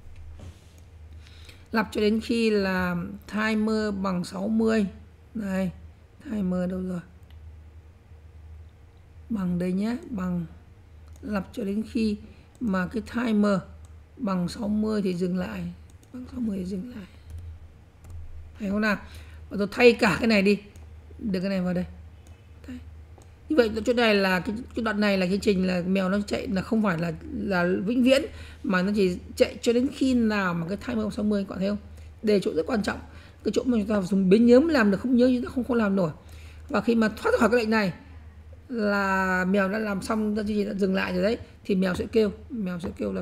lặp cho đến khi là timer bằng 60. Đây, timer đâu rồi, bằng đây nhé, bằng, lặp cho đến khi mà cái timer bằng 60 thì dừng lại, bằng 60 thì dừng lại. Thấy không nào? Và tôi thay cả cái này đi, đưa cái này vào đây. Đấy. Như vậy chỗ này là cái đoạn này là cái trình là mèo nó chạy là không phải là vĩnh viễn, mà nó chỉ chạy cho đến khi nào mà cái timer bằng 60, các bạn thấy không? Đây chỗ rất quan trọng, cái chỗ mà chúng ta dùng biến nhớ mới làm được, không nhớ chúng ta không làm nổi. Và khi mà thoát khỏi cái lệnh này là mèo đã làm xong, đã dừng lại rồi đấy, thì mèo sẽ kêu là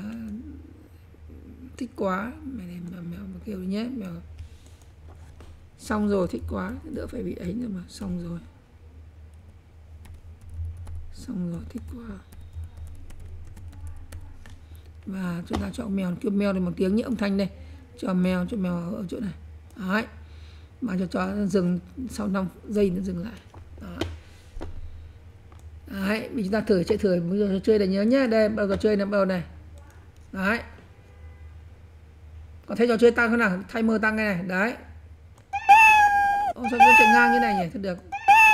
thích quá, mèo kêu nhé, mèo xong rồi, thích quá, đỡ phải bị ấy nữa mà, xong rồi, thích quá. Và chúng ta chọn mèo, kêu mèo này một tiếng nhé, âm thanh đây, cho mèo ở chỗ này. Đấy, mà cho nó dừng sau 5 giây nó dừng lại. Đó. Đấy, mình chúng ta chạy thử một trò chơi này nhớ nhé. Đây, bắt đầu trò chơi là bắt đầu này. Đấy. Có thấy trò chơi tăng không nào? Timer tăng cái này. Đấy. Sao nó chạy ngang như này nhỉ? Thôi được.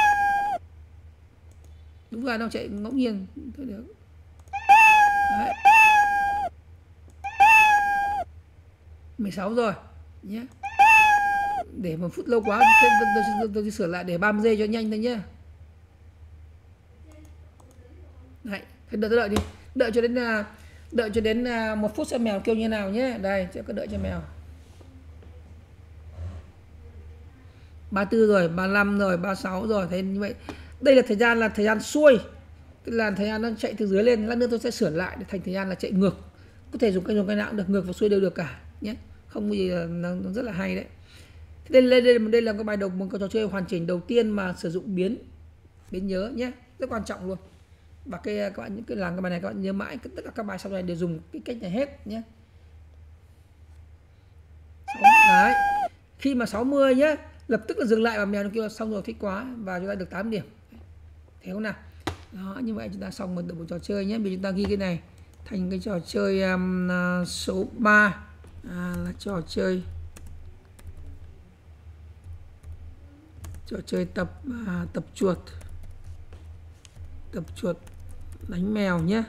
Đúng là nó chạy ngẫu nhiên. Thôi được. Đấy. 16 rồi nhé. Để 1 phút lâu quá, tôi sửa lại để 30 giây cho nhanh thôi nhé. Đấy, đợi đi, đợi cho đến 1 phút xem mèo kêu như nào nhé. Đây, sẽ có đợi cho mèo. 34 rồi, 35 rồi, 36 rồi. Thế như vậy, đây là thời gian xuôi, tức là thời gian nó chạy từ dưới lên. Lát nữa tôi sẽ sửa lại để thành thời gian là chạy ngược. Có thể dùng cái nào cũng được, ngược và xuôi đều được cả nhé. Không có gì là nó rất là hay đấy. Đây là cái bài đầu, một cái trò chơi hoàn chỉnh đầu tiên mà sử dụng biến nhớ nhé, rất quan trọng luôn. Và các bạn những cái làm cái bài này các bạn nhớ mãi, tất cả các bài sau này đều dùng cái cách này hết nhé. Đấy, khi mà 60 nhé, lập tức là dừng lại và mèo nó kêu là xong rồi, thích quá, và chúng ta được 8 điểm. Thấy không nào? Đó, như vậy chúng ta xong được một trò chơi nhé. Bây giờ chúng ta ghi cái này thành cái trò chơi số 3 là trò chơi tập chuột đánh mèo nhé.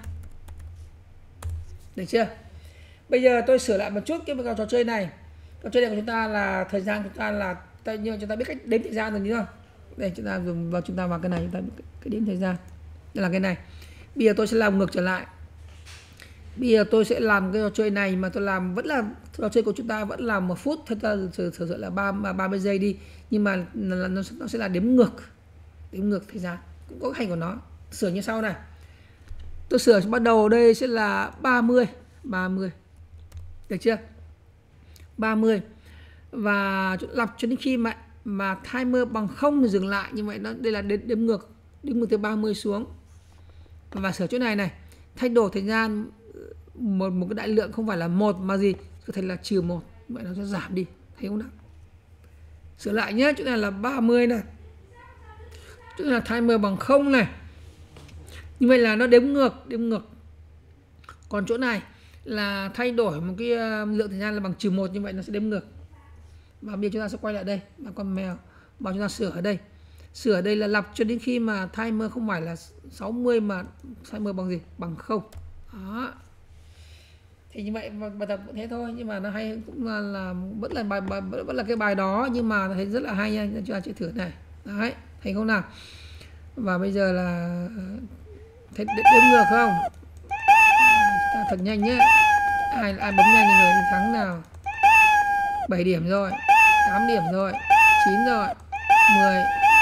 Được chưa? Bây giờ tôi sửa lại một chút cái trò chơi này. Trò chơi này của chúng ta là thời gian, chúng ta biết cách đếm thời gian rồi nhớ không? Đây, chúng ta vào cái này, chúng ta biết cái đếm thời gian. Đây là cái này. Bây giờ tôi sẽ làm ngược trở lại. Bây giờ tôi sẽ làm cái trò chơi này mà tôi làm vẫn là trò chơi của chúng ta vẫn là 1 phút, thôi ta sử dụng là 30 giây đi, nhưng mà nó sẽ là đếm ngược thời gian, cũng có cái hành của nó. Sửa như sau này. Tôi sửa bắt đầu đây sẽ là 30. Được chưa? 30. Và lặp cho đến khi mà timer bằng 0 thì dừng lại. Như vậy đây là đếm ngược từ 30 xuống. Và sửa chỗ này này, thay đổi thời gian một cái đại lượng không phải là 1 mà gì, có thể là -1, vậy nó sẽ giảm đi, thấy không nào? Sửa lại nhé, chỗ này là 30 này, chỗ này là timer bằng 0 này, như vậy là nó đếm ngược. Còn chỗ này là thay đổi một cái lượng thời gian là bằng -1, như vậy nó sẽ đếm ngược. Và bây giờ chúng ta sẽ quay lại đây, và con mèo bảo chúng ta sửa ở đây. Sửa ở đây là lặp cho đến khi mà timer không phải là 60 mà timer bằng gì? Bằng 0. Đó. Thì như vậy bài tập cũng thế thôi, nhưng mà nó hay cũng là vẫn là cái bài đó, nhưng mà thấy rất là hay nha. Chúng ta chơi thử này. Đấy, thấy không nào? Và bây giờ là thấy đếm ngược không? Chúng ta thật nhanh nhé. Ai bấm nhanh thì người đi thắng nào. 7 điểm rồi, 8 điểm rồi, 9 rồi, 10.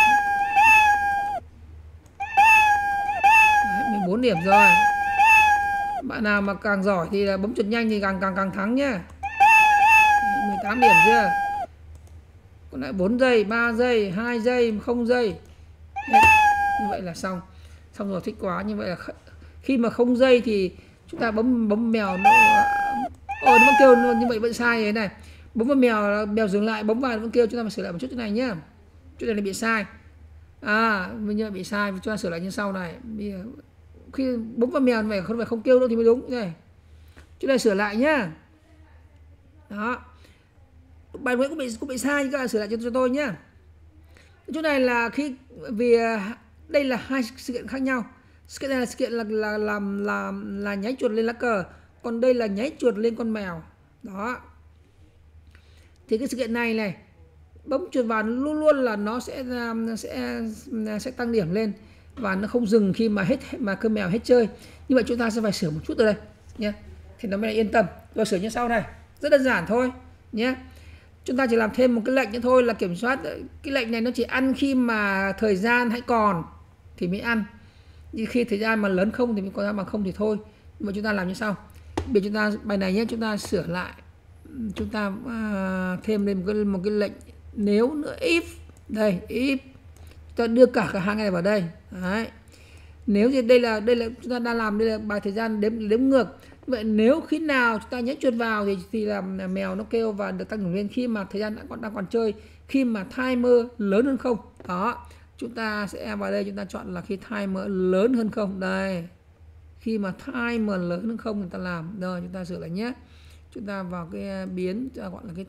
Đấy, 14 điểm rồi. Bạn nào mà càng giỏi thì là bấm chuột nhanh thì càng thắng nhá. 18 điểm chưa? Còn lại 4 giây, 3 giây, 2 giây, 0 giây. Hết. Như vậy là xong. Xong rồi, thích quá. Như vậy là khi mà 0 giây thì chúng ta bấm mèo nó vẫn kêu như vậy vẫn sai thế này. Bấm vào mèo dừng lại, bấm vào nó vẫn kêu. Chúng ta phải sửa lại một chút thế này nhá. Chỗ này là bị sai. Bây giờ bị sai, chúng ta sửa lại như sau này. Bây giờ khi bấm vào mèo này không kêu nữa thì mới đúng này. Chỗ này sửa lại nhá. Đó. Bài mới cũng bị sai, các bạn sửa lại cho tôi nhá. Chỗ này là vì đây là hai sự kiện khác nhau. Sự kiện này là sự kiện là nháy chuột lên lá cờ, còn đây là nháy chuột lên con mèo. Đó. Thì cái sự kiện này bấm chuột vào luôn luôn là nó sẽ tăng điểm lên và nó không dừng khi mà cơ mèo hết chơi. Như vậy chúng ta sẽ phải sửa một chút ở đây nhé, thì nó mới là yên tâm. Rồi sửa như sau này, rất đơn giản thôi nhé. Chúng ta chỉ làm thêm một cái lệnh nữa thôi, là kiểm soát cái lệnh này nó chỉ ăn khi mà thời gian hãy còn thì mới ăn, nhưng khi thời gian mà lớn không thì mới có ra bằng không thì thôi. Nhưng mà chúng ta làm như sau. Bây giờ chúng ta bài này nhé, chúng ta sửa lại, chúng ta thêm lên một cái lệnh nếu nữa, if đây, if chúng ta đưa cả hai cái này vào đây. Đấy. Nếu thì đây là chúng ta đang làm, đây là bài thời gian đếm ngược. Vậy nếu khi nào chúng ta nhấn chuột vào thì là mèo nó kêu và được tăng điểm lên khi mà thời gian đang còn chơi, khi mà timer lớn hơn không. Đó, chúng ta sẽ vào đây, chúng ta chọn là khi timer lớn hơn không. Đây, khi mà timer lớn hơn không, người ta làm. Rồi chúng ta sửa lại nhé. Chúng ta vào cái biến gọi là cái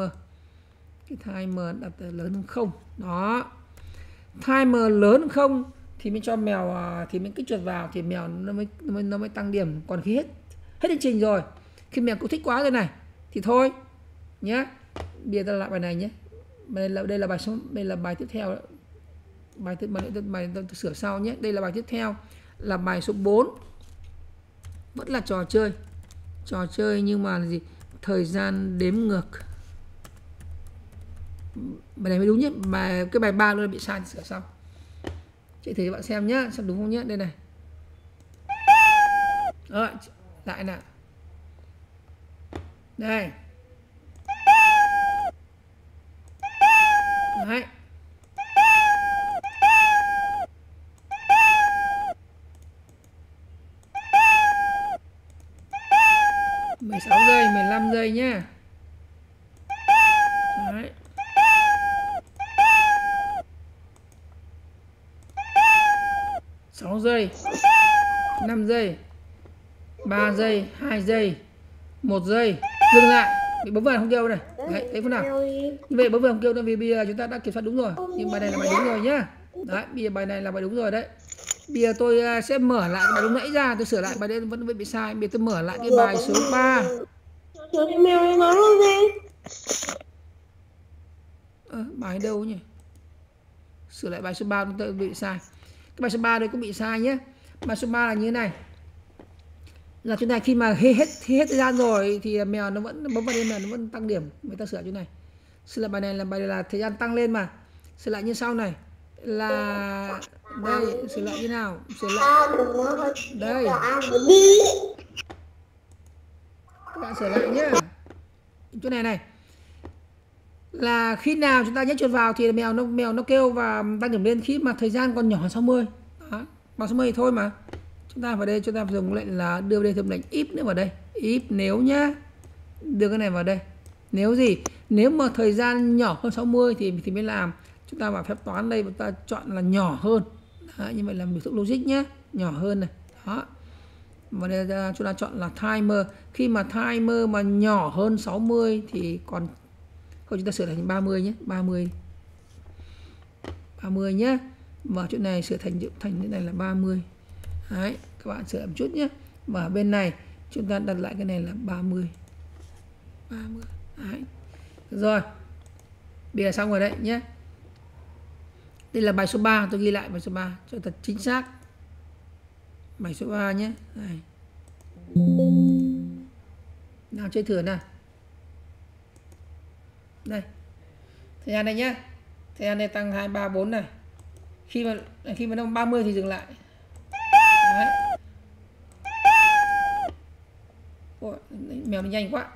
timer đặt lớn hơn không. Đó, timer lớn hơn không thì mới cho mèo, thì mới kích chuột vào thì mèo nó mới tăng điểm. Còn khi hết chương trình rồi, khi mèo cũng thích quá rồi này thì thôi nhé. Bây giờ ta lại bài này nhé. Đây là bài tiếp theo. Bài tôi sửa sau nhé. Đây là bài tiếp theo, là bài số 4. Vẫn là trò chơi nhưng mà là gì? Thời gian đếm ngược. Bài này mới đúng nhé. Cái bài 3 nó bị sai thì sửa sau. Chị thử cho bạn xem nhé, xem đúng không nhé. Đây này. Rồi, lại nào. Đây. Đấy. Mười 16 giây, 15 giây nhé. Đấy. 6 giây, 5 giây, 3 giây, 2 giây, 1 giây, dừng lại. Bị bấm vào không kêu này. Đấy, thấy không nào? Như vậy bấm vào không kêu đâu, vì bây giờ chúng ta đã kiểm soát đúng rồi. Nhưng bài này là bài đúng rồi nhá. Đấy, bây giờ bài này là bài đúng rồi đấy. Bây giờ tôi sẽ mở lại bài đúng nãy ra, tôi sửa lại bài đây vẫn bị sai. Bây giờ tôi mở lại cái bài số 3. Bài đâu nhỉ? Sửa lại bài số 3 tôi bị sai. Cái bài số 3 đây cũng bị sai nhé. Bài số 3 là như thế này. Là chỗ này khi mà hết thời gian rồi thì mèo nó vẫn bấm vào đây, mèo nó vẫn tăng điểm. Người ta sửa chỗ này. Sửa lại bài này là thời gian tăng lên mà. Sửa lại như sau này. Là đây, sửa lại như nào? Sửa lại đây. Các bạn sửa lại nhé. Chỗ này này. Là khi nào chúng ta nhấn chuột vào thì mèo nó kêu và tăng điểm lên khi mà thời gian còn nhỏ hơn 60. Đó, bằng 60 thì thôi mà. chúng ta vào đây chúng ta dùng lệnh là đưa vào đây thêm lệnh if nữa vào đây, if nếu nhá, đưa cái này vào đây. Nếu gì? Nếu mà thời gian nhỏ hơn 60 thì mới làm. Chúng ta vào phép toán đây, chúng ta chọn là nhỏ hơn. Đó, như vậy là biểu thức logic nhé, nhỏ hơn này. Đó. Và đây chúng ta chọn là timer. Khi mà timer mà nhỏ hơn 60 thì còn không, chúng ta sửa thành 30 nhé, 30 nhé. Và chỗ này sửa thành thế này là 30. Đấy, các bạn sửa một chút nhé. Và bên này chúng ta đặt lại cái này là 30. Đấy. Rồi. Bây giờ xong rồi đấy nhé. Đây là bài số 3, tôi ghi lại bài số 3 cho thật chính xác. Bài số 3 nhé. Đây. Nào chơi thử nào. Đây. Thời gian này nhé. Thời gian này tăng 2 3 4 này. Khi mà nó 30 thì dừng lại. Đấy. Ôi, mèo nó nhanh quá.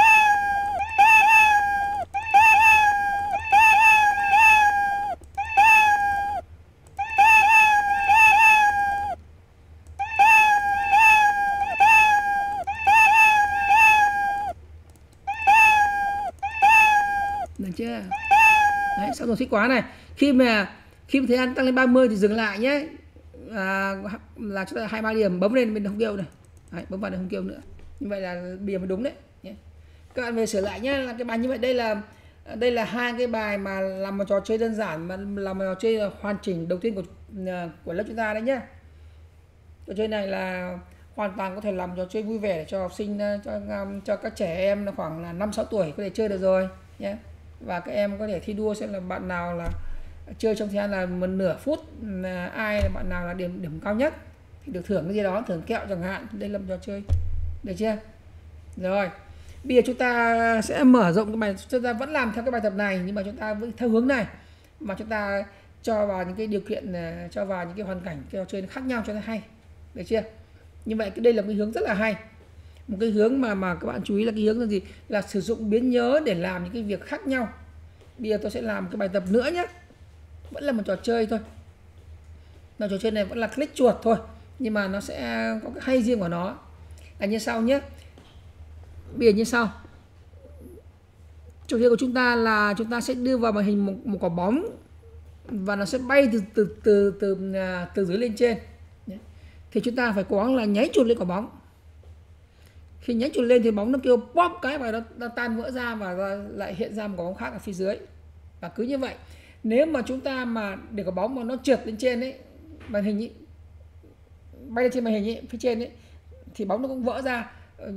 Được chưa? Đấy, xong rồi thích quá này. Khi mà thời gian tăng lên 30 thì dừng lại nhé. Là chúng ta 2-3 điểm bấm lên bên không kêu này. Đấy, bấm vào để không kêu nữa. Như vậy là bây giờ mới đúng đấy nhé. Các bạn về sửa lại nhé. Là cái bài như vậy, đây là hai cái bài mà làm một trò chơi đơn giản, mà làm một trò chơi hoàn chỉnh đầu tiên của lớp chúng ta đấy nhé. Trò chơi này là hoàn toàn có thể làm trò chơi vui vẻ để cho học sinh, cho các trẻ em là khoảng là 5-6 tuổi có thể chơi được rồi nhé. Và các em có thể thi đua xem là bạn nào là chơi trong thời gian là 1 phút, ai là bạn nào là điểm cao nhất thì được thưởng cái gì đó, thưởng kẹo chẳng hạn. Đây là một trò chơi, được chưa? Rồi bây giờ chúng ta sẽ mở rộng cái bài, chúng ta vẫn làm theo cái bài tập này nhưng mà chúng ta với theo hướng này, mà chúng ta cho vào những cái điều kiện, cho vào những cái hoàn cảnh cái trò chơi khác nhau cho nó hay, được chưa? Như vậy đây là cái hướng rất là hay, một cái hướng mà các bạn chú ý là cái hướng là gì, là sử dụng biến nhớ để làm những cái việc khác nhau. Bây giờ tôi sẽ làm cái bài tập nữa nhé, vẫn là một trò chơi thôi. Mà trò chơi này vẫn là click chuột thôi, nhưng mà nó sẽ có cái hay riêng của nó là như sau nhé. Bây giờ như sau, trò chơi của chúng ta là chúng ta sẽ đưa vào màn hình một quả bóng và nó sẽ bay từ dưới lên trên. Thì chúng ta phải cố gắng là nháy chuột lên quả bóng. Khi nháy chuột lên thì bóng nó kêu pop cái và nó tan vỡ ra và lại hiện ra một quả bóng khác ở phía dưới. Và cứ như vậy, nếu mà chúng ta mà để quả bóng mà nó trượt lên trên ấy, màn hình ấy, bay lên trên màn hình ấy, phía trên ấy, thì bóng nó cũng vỡ ra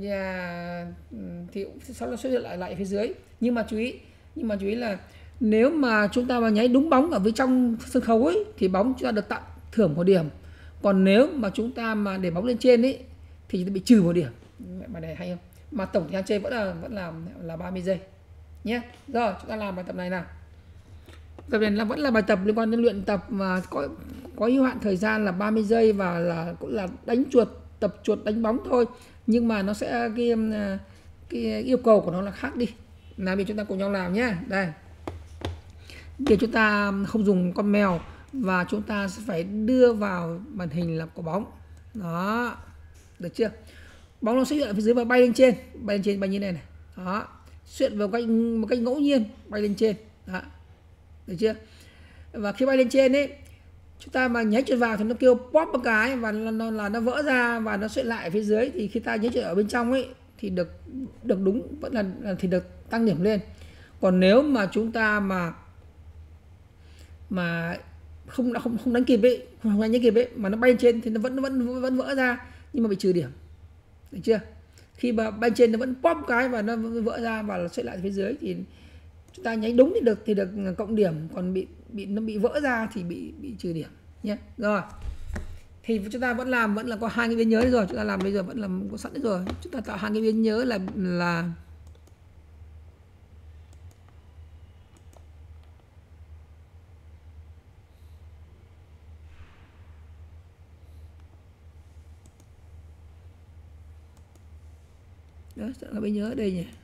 thì sau đó xuất hiện lại phía dưới. Nhưng mà chú ý là nếu mà chúng ta mà nháy đúng bóng ở phía trong sân khấu ấy thì bóng chúng ta được tặng thưởng 1 điểm. Còn nếu mà chúng ta mà để bóng lên trên ấy thì chúng ta bị trừ 1 điểm. Bài này hay không? Mà tổng thời gian chơi vẫn là 30 giây nhé. Rồi chúng ta làm bài tập này nào. Tập này vẫn là bài tập liên quan đến luyện tập và có giới hạn thời gian là 30 giây và cũng là đánh chuột, tập chuột đánh bóng thôi, nhưng mà nó sẽ cái yêu cầu của nó là khác đi. Nào bây giờ chúng ta cùng nhau làm nhé. Đây. Bây giờ chúng ta không dùng con mèo và chúng ta sẽ phải đưa vào màn hình là quả bóng. Đó. Được chưa? Bóng nó sẽ hiện ở phía dưới và bay lên trên bay như này này. Đó. Xuất hiện một cách ngẫu nhiên bay lên trên. Đó. Được chưa? Và khi bay lên trên ấy, chúng ta mà nháy chuột vào thì nó kêu pop một cái và nó vỡ ra và nó xuất hiện lại ở phía dưới. Thì khi ta nháy chuột ở bên trong ấy thì được đúng, vẫn là thì được tăng điểm lên. Còn nếu mà chúng ta mà không đánh kịp ấy, không đánh kịp ấy mà nó bay lên trên thì nó vẫn vỡ ra nhưng mà bị trừ điểm. Được chưa? Khi mà bay trên nó vẫn pop cái và nó vỡ ra và xuất hiện lại phía dưới thì chúng ta nháy đúng thì được cộng điểm, còn nó bị vỡ ra thì bị trừ điểm nhé. Rồi thì chúng ta vẫn là có 2 cái biến nhớ đấy rồi, chúng ta làm bây giờ vẫn là có sẵn đấy rồi. Chúng ta tạo 2 cái biến nhớ là đó, các biến nhớ ở đây nhỉ.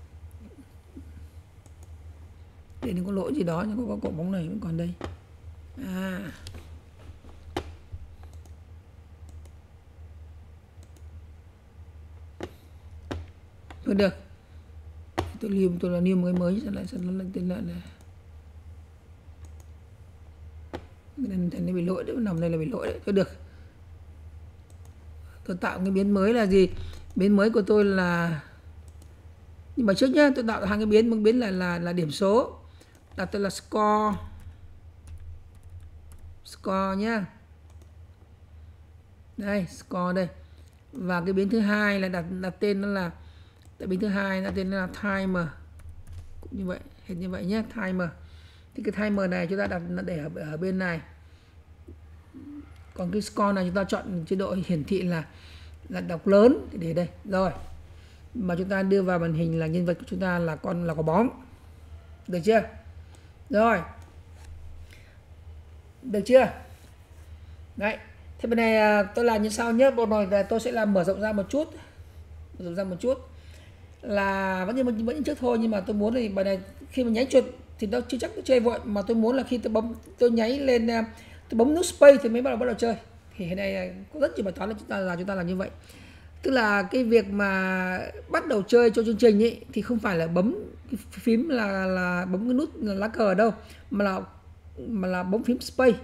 Để đừng có lỗi gì đó, nhưng có quả bóng này vẫn còn đây. Thôi được, tôi lưu một cái mới sẽ lại tên lại này. Này bị lỗi đấy, nằm đây là bị lỗi đấy. Thôi được, tôi tạo cái biến mới là gì? Biến mới của tôi là, nhưng mà trước nhá, tôi tạo hai cái biến. Một biến là điểm số, đặt tên là score nhá. Đây, score đây. Và cái biến thứ hai là đặt tên nó là, biến thứ hai là tên là timer. Cũng như vậy, hình như vậy nhé, timer. Thì cái timer này chúng ta đặt để ở bên này. Còn cái score này chúng ta chọn chế độ hiển thị là đọc lớn thì để đây. Rồi. Mà chúng ta đưa vào màn hình là nhân vật của chúng ta là quả bóng. Được chưa? Rồi. Được chưa? Đấy. Thế bên này tôi làm như sau nhé. Bộ này tôi sẽ làm mở rộng ra một chút. Là vẫn như trước thôi, nhưng mà tôi muốn thì bài này khi mà nháy chuột thì nó chưa chắc tôi chơi vội, mà tôi muốn là khi tôi nháy lên, tôi bấm nút space thì mới bắt đầu chơi. Thì hiện nay có rất nhiều bài toán là chúng ta làm như vậy. Tức là cái việc mà bắt đầu chơi cho chương trình ấy thì không phải là bấm cái phím là bấm cái nút là lá cờ đâu, mà là bấm phím space.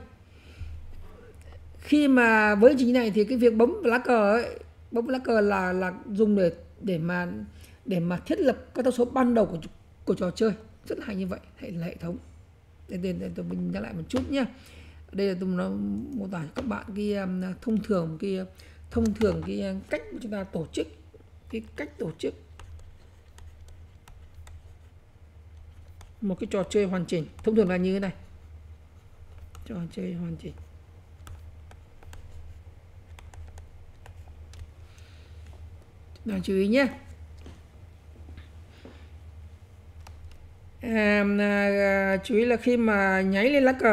Khi mà với chương trình này thì cái việc bấm lá cờ là dùng để mà thiết lập các thông số ban đầu của trò chơi, rất là hay như vậy, hệ thống. Đây tôi nhắc lại một chút nhé. Đây là tôi mô tả cho các bạn cái thông thường cái cách mà chúng ta tổ chức, một cái trò chơi hoàn chỉnh. Thông thường là như thế này, trò chơi hoàn chỉnh. Chúng ta chú ý nhé. Chú ý là khi mà nháy lên lá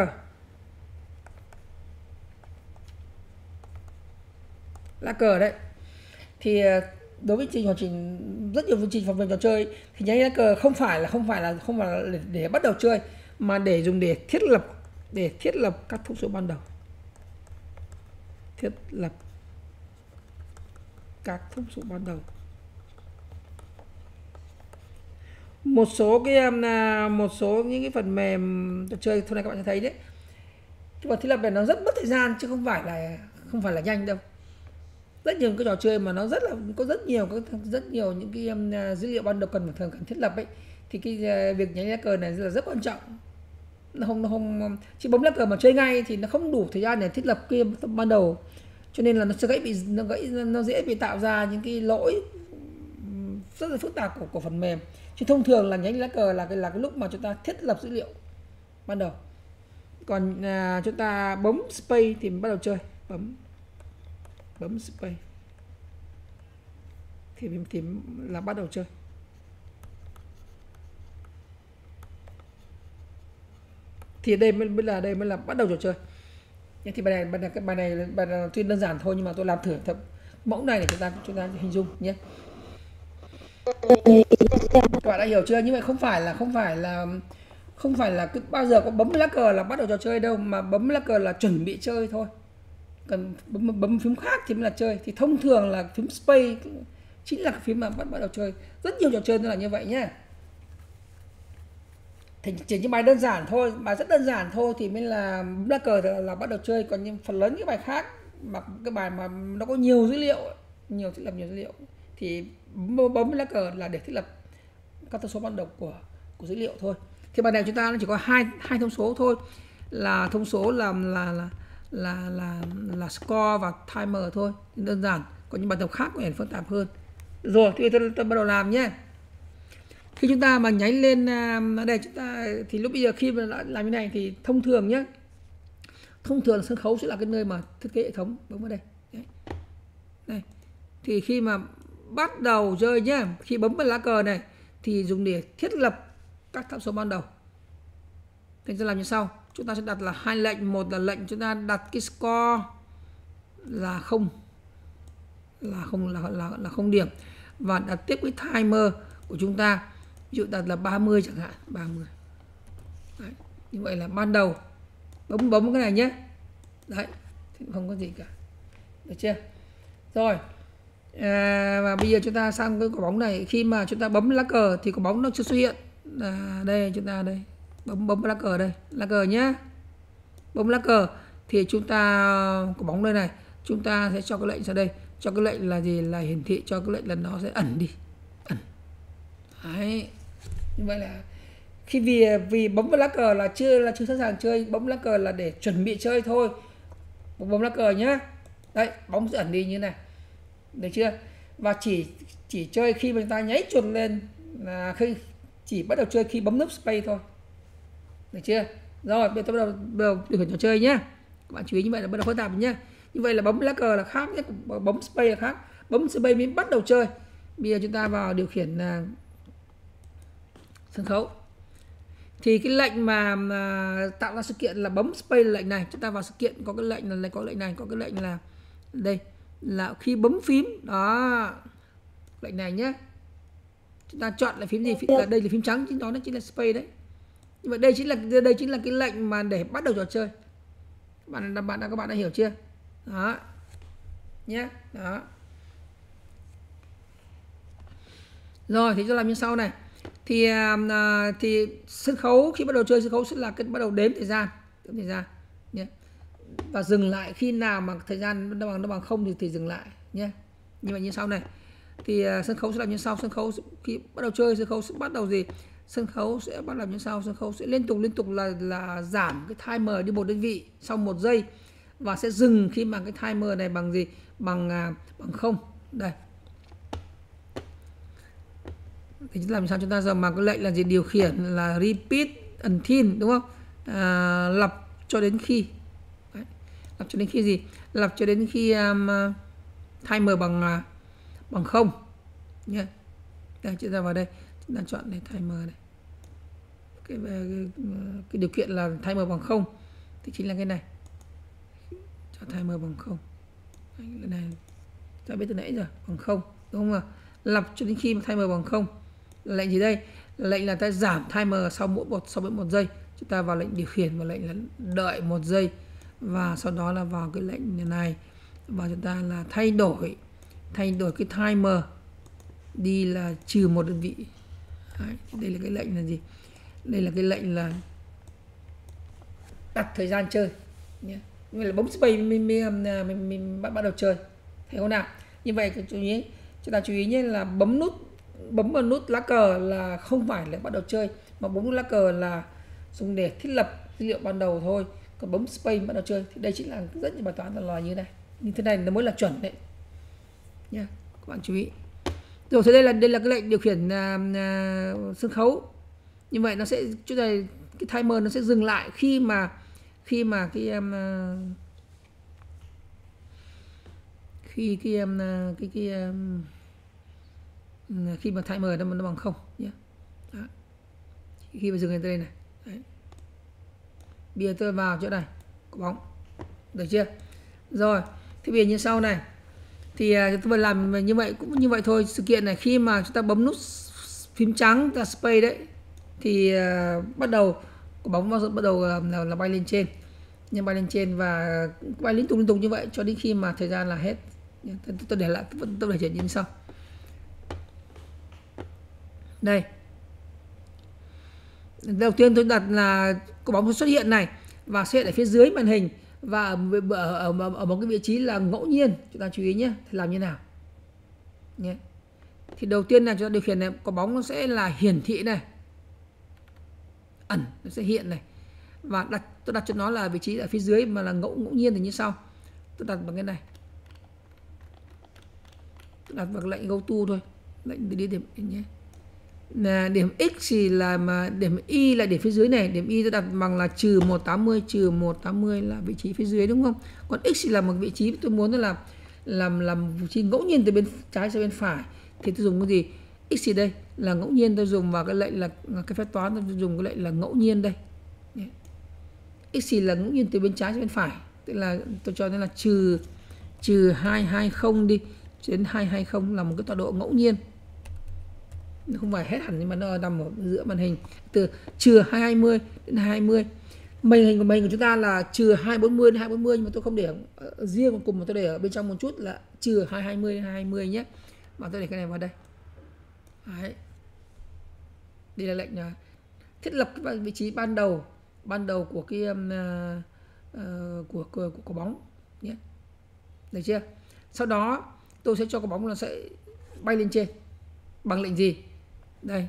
cờ đấy, thì đối với trình hoàn chỉnh, rất nhiều chương trình phần mềm trò chơi thì nháy lá cờ không phải là để bắt đầu chơi, mà để dùng để thiết lập các thông số ban đầu. Một số những cái phần mềm trò chơi thôi này các bạn thấy đấy, nhưng mà thiết lập này nó rất mất thời gian chứ không phải là nhanh đâu. Rất nhiều cái trò chơi mà nó có rất nhiều những cái dữ liệu ban đầu cần thiết lập ấy, thì cái việc nháy lá cờ này là rất quan trọng. Nó không chỉ bấm lá cờ mà chơi ngay thì nó không đủ thời gian để thiết lập cái ban đầu, cho nên là nó dễ bị tạo ra những cái lỗi rất là phức tạp của phần mềm. Chứ thông thường là nháy lá cờ là cái lúc mà chúng ta thiết lập dữ liệu ban đầu. Còn chúng ta bấm space thì bắt đầu chơi, bấm space thì là bắt đầu chơi. Thì đây mới là bắt đầu trò chơi. Thì bài này tuy đơn giản thôi, nhưng mà tôi làm thử mẫu này để chúng ta hình dung nhé. Các bạn đã hiểu chưa? Như vậy không phải là cứ bao giờ có bấm lá cờ là bắt đầu trò chơi đâu, mà bấm lá cờ là chuẩn bị chơi thôi. Cần bấm phím khác thì mới là chơi. Thì thông thường là phím space chính là cái phím mà bắt đầu chơi. Rất nhiều trò chơi là như vậy nhé. Thì chỉ những bài đơn giản thôi, bài rất đơn giản thôi thì mới là bấm lá cờ là bắt đầu chơi. Còn những phần lớn những bài khác, mà cái bài mà nó có nhiều dữ liệu, nhiều dữ liệu thì bấm lá cờ là để thiết lập các thông số ban đầu của dữ liệu thôi. Thì bài này chúng ta nó chỉ có hai thông số thôi, là thông số là score và timer thôi, đơn giản. Còn những bài tập khác có thể phức tạp hơn. Rồi thì tôi bắt đầu làm nhé. Khi chúng ta mà nháy lên đây, chúng ta thì lúc bây giờ khi mà làm như này thì thông thường nhé, thông thường sân khấu sẽ là cái nơi mà thiết kế hệ thống. Bấm vào đây. Đây. Thì khi mà bắt đầu chơi nhé, khi bấm vào lá cờ này thì dùng để thiết lập các tham số ban đầu. Thì chúng ta làm như sau. Chúng ta sẽ đặt là hai lệnh. Một là lệnh chúng ta đặt cái score là 0 điểm, và đặt tiếp cái timer của chúng ta, ví dụ đặt là 30 chẳng hạn, 30. Đấy, như vậy là ban đầu bấm cái này nhé. Đấy, thì không có gì cả, được chưa? Rồi, và bây giờ chúng ta sang cái quả bóng này. Khi mà chúng ta bấm lá cờ thì quả bóng nó chưa xuất hiện. Đây, chúng ta đây bấm lá cờ đây, lá cờ nhé. Bấm lá cờ thì chúng ta quả bóng đây này, chúng ta sẽ cho cái lệnh ra đây. Cho cái lệnh là gì? Là hiển thị cho cái lệnh là nó sẽ ẩn đi, ẩn. Đấy, như vậy là khi vì bấm vào lá cờ là chưa sẵn sàng chơi, bấm lá cờ là để chuẩn bị chơi thôi. Bấm lá cờ nhá. Đấy, bóng sẽ ẩn đi như này, được chưa? Và chỉ chơi khi mà chúng ta nháy chuột lên, là khi chỉ bắt đầu chơi khi bấm nút space thôi, được chưa? Rồi bây giờ bắt đầu điều khiển trò chơi nhá. Các bạn chú ý như vậy là bắt đầu phức tạp nhá. Như vậy là bấm lá cờ là khác nhé, bấm space là khác. Bấm space mới bắt đầu chơi. Bây giờ chúng ta vào điều khiển sân khấu. Thì cái lệnh mà tạo ra sự kiện là bấm space là lệnh này. Chúng ta vào sự kiện có cái lệnh là có lệnh này, có cái lệnh là đây là khi bấm phím đó, lệnh này nhé. Chúng ta chọn là phím gì? Là đây là phím trắng, chính đó chính là space đấy. Nhưng mà đây chính là cái lệnh mà để bắt đầu trò chơi. Các bạn đã hiểu chưa? Đó nhé, đó. Rồi thì chúng ta làm như sau này. Thì sân khấu khi bắt đầu chơi, sân khấu sẽ là cái bắt đầu đếm thời gian nhé. Và dừng lại khi nào mà thời gian nó bằng 0 thì dừng lại nhé. Như vậy như sau này. Thì sân khấu sẽ làm như sau. Sân khấu khi bắt đầu chơi, sân khấu sẽ bắt đầu gì? Sân khấu sẽ bắt đầu như sau. Sân khấu sẽ liên tục là giảm cái timer đi 1 đơn vị sau 1 giây, và sẽ dừng khi mà cái timer này bằng gì? Bằng 0. Đây. Thì làm sao chúng ta giờ mà cái lệnh là gì? Điều khiển là repeat until, đúng không? Lặp cho đến khi. Đấy. Lặp cho đến khi gì? Lặp cho đến khi timer bằng 0 nhé. Đây, chúng ta vào đây, chúng ta chọn này timer này. Cái điều kiện là timer bằng 0 thì chính là cái này. Cho timer bằng 0. Cái này ta biết từ nãy rồi, bằng 0, đúng không ạ? Lặp cho đến khi mà timer bằng 0. Lệnh gì đây? Lệnh là ta giảm timer sau mỗi một giây. Chúng ta vào lệnh điều khiển và lệnh là đợi 1 giây, và sau đó là vào cái lệnh này và chúng ta là thay đổi cái timer đi là trừ 1 đơn vị. Đấy, đây là cái lệnh là gì? Đây là cái lệnh là đặt thời gian chơi nhé. Như là bấm space mình bắt đầu chơi, thấy không nào? Như vậy chúng ta chú ý nhé, là bấm vào nút lá cờ là không phải là bắt đầu chơi, mà bấm nút lá cờ là dùng để thiết lập dữ liệu ban đầu thôi. Còn bấm space bắt đầu chơi thì đây chính là rất nhiều bài toán là như thế này nó mới là chuẩn đấy nha, các bạn chú ý. Rồi thế đây là cái lệnh điều khiển sân khấu. Như vậy nó sẽ cái timer nó sẽ dừng lại khi mà khi mà timer nó bằng 0 nhé. Đó. Khi mà dừng lên đây này. Đấy. Bây giờ tôi vào chỗ này, có bóng. Được chưa? Rồi, thì bây giờ như sau này. Thì chúng ta làm như vậy, cũng như vậy thôi. Sự kiện này khi mà chúng ta bấm nút phím trắng, ta space đấy, thì bắt đầu quả bóng bắt đầu là bay lên trên. Nhưng bay lên trên và bay liên tục như vậy cho đến khi mà thời gian là hết. Tôi để lại, tôi để chuyển như sau. Đây. Đầu tiên tôi đặt là quả bóng xuất hiện này và xuất hiện ở phía dưới màn hình và ở một cái vị trí là ngẫu nhiên. Chúng ta chú ý nhé, thì làm như nào nhé. Thì đầu tiên là chúng ta điều khiển này, quả bóng nó sẽ là hiển thị này, ẩn nó sẽ hiện này, và tôi đặt cho nó là vị trí ở phía dưới mà là ngẫu nhiên thì như sau. Tôi đặt bằng cái này, tôi đặt vào lệnh go to thôi, lệnh đi điểm nhé. Là điểm x thì là mà điểm y là điểm phía dưới này, điểm y tôi đặt bằng là trừ 180 là vị trí phía dưới, đúng không? Còn x thì là một vị trí tôi muốn là làm vị trí ngẫu nhiên từ bên trái sang bên phải, thì tôi dùng cái gì? X thì đây là ngẫu nhiên, tôi dùng vào cái lệnh là cái phép toán, tôi dùng cái lệnh là ngẫu nhiên đây. X thì là ngẫu nhiên từ bên trái sang bên phải, tức là tôi cho nó là trừ 220 đi đến 220 là một cái tọa độ ngẫu nhiên. Nó không phải hết hẳn nhưng mà nó nằm ở giữa màn hình, từ trừ 220 đến 220 Mệnh hình của mình của chúng ta là trừ 240 đến 240, nhưng mà tôi không để ở riêng cùng, mà tôi để ở bên trong một chút là trừ 220 đến 220 nhé. Mà tôi để cái này vào đây. Đấy. Đây là lệnh thiết lập cái vị trí ban đầu của cái của bóng nhé. Được chưa? Sau đó tôi sẽ cho cái bóng nó sẽ bay lên trên bằng lệnh gì? Đây,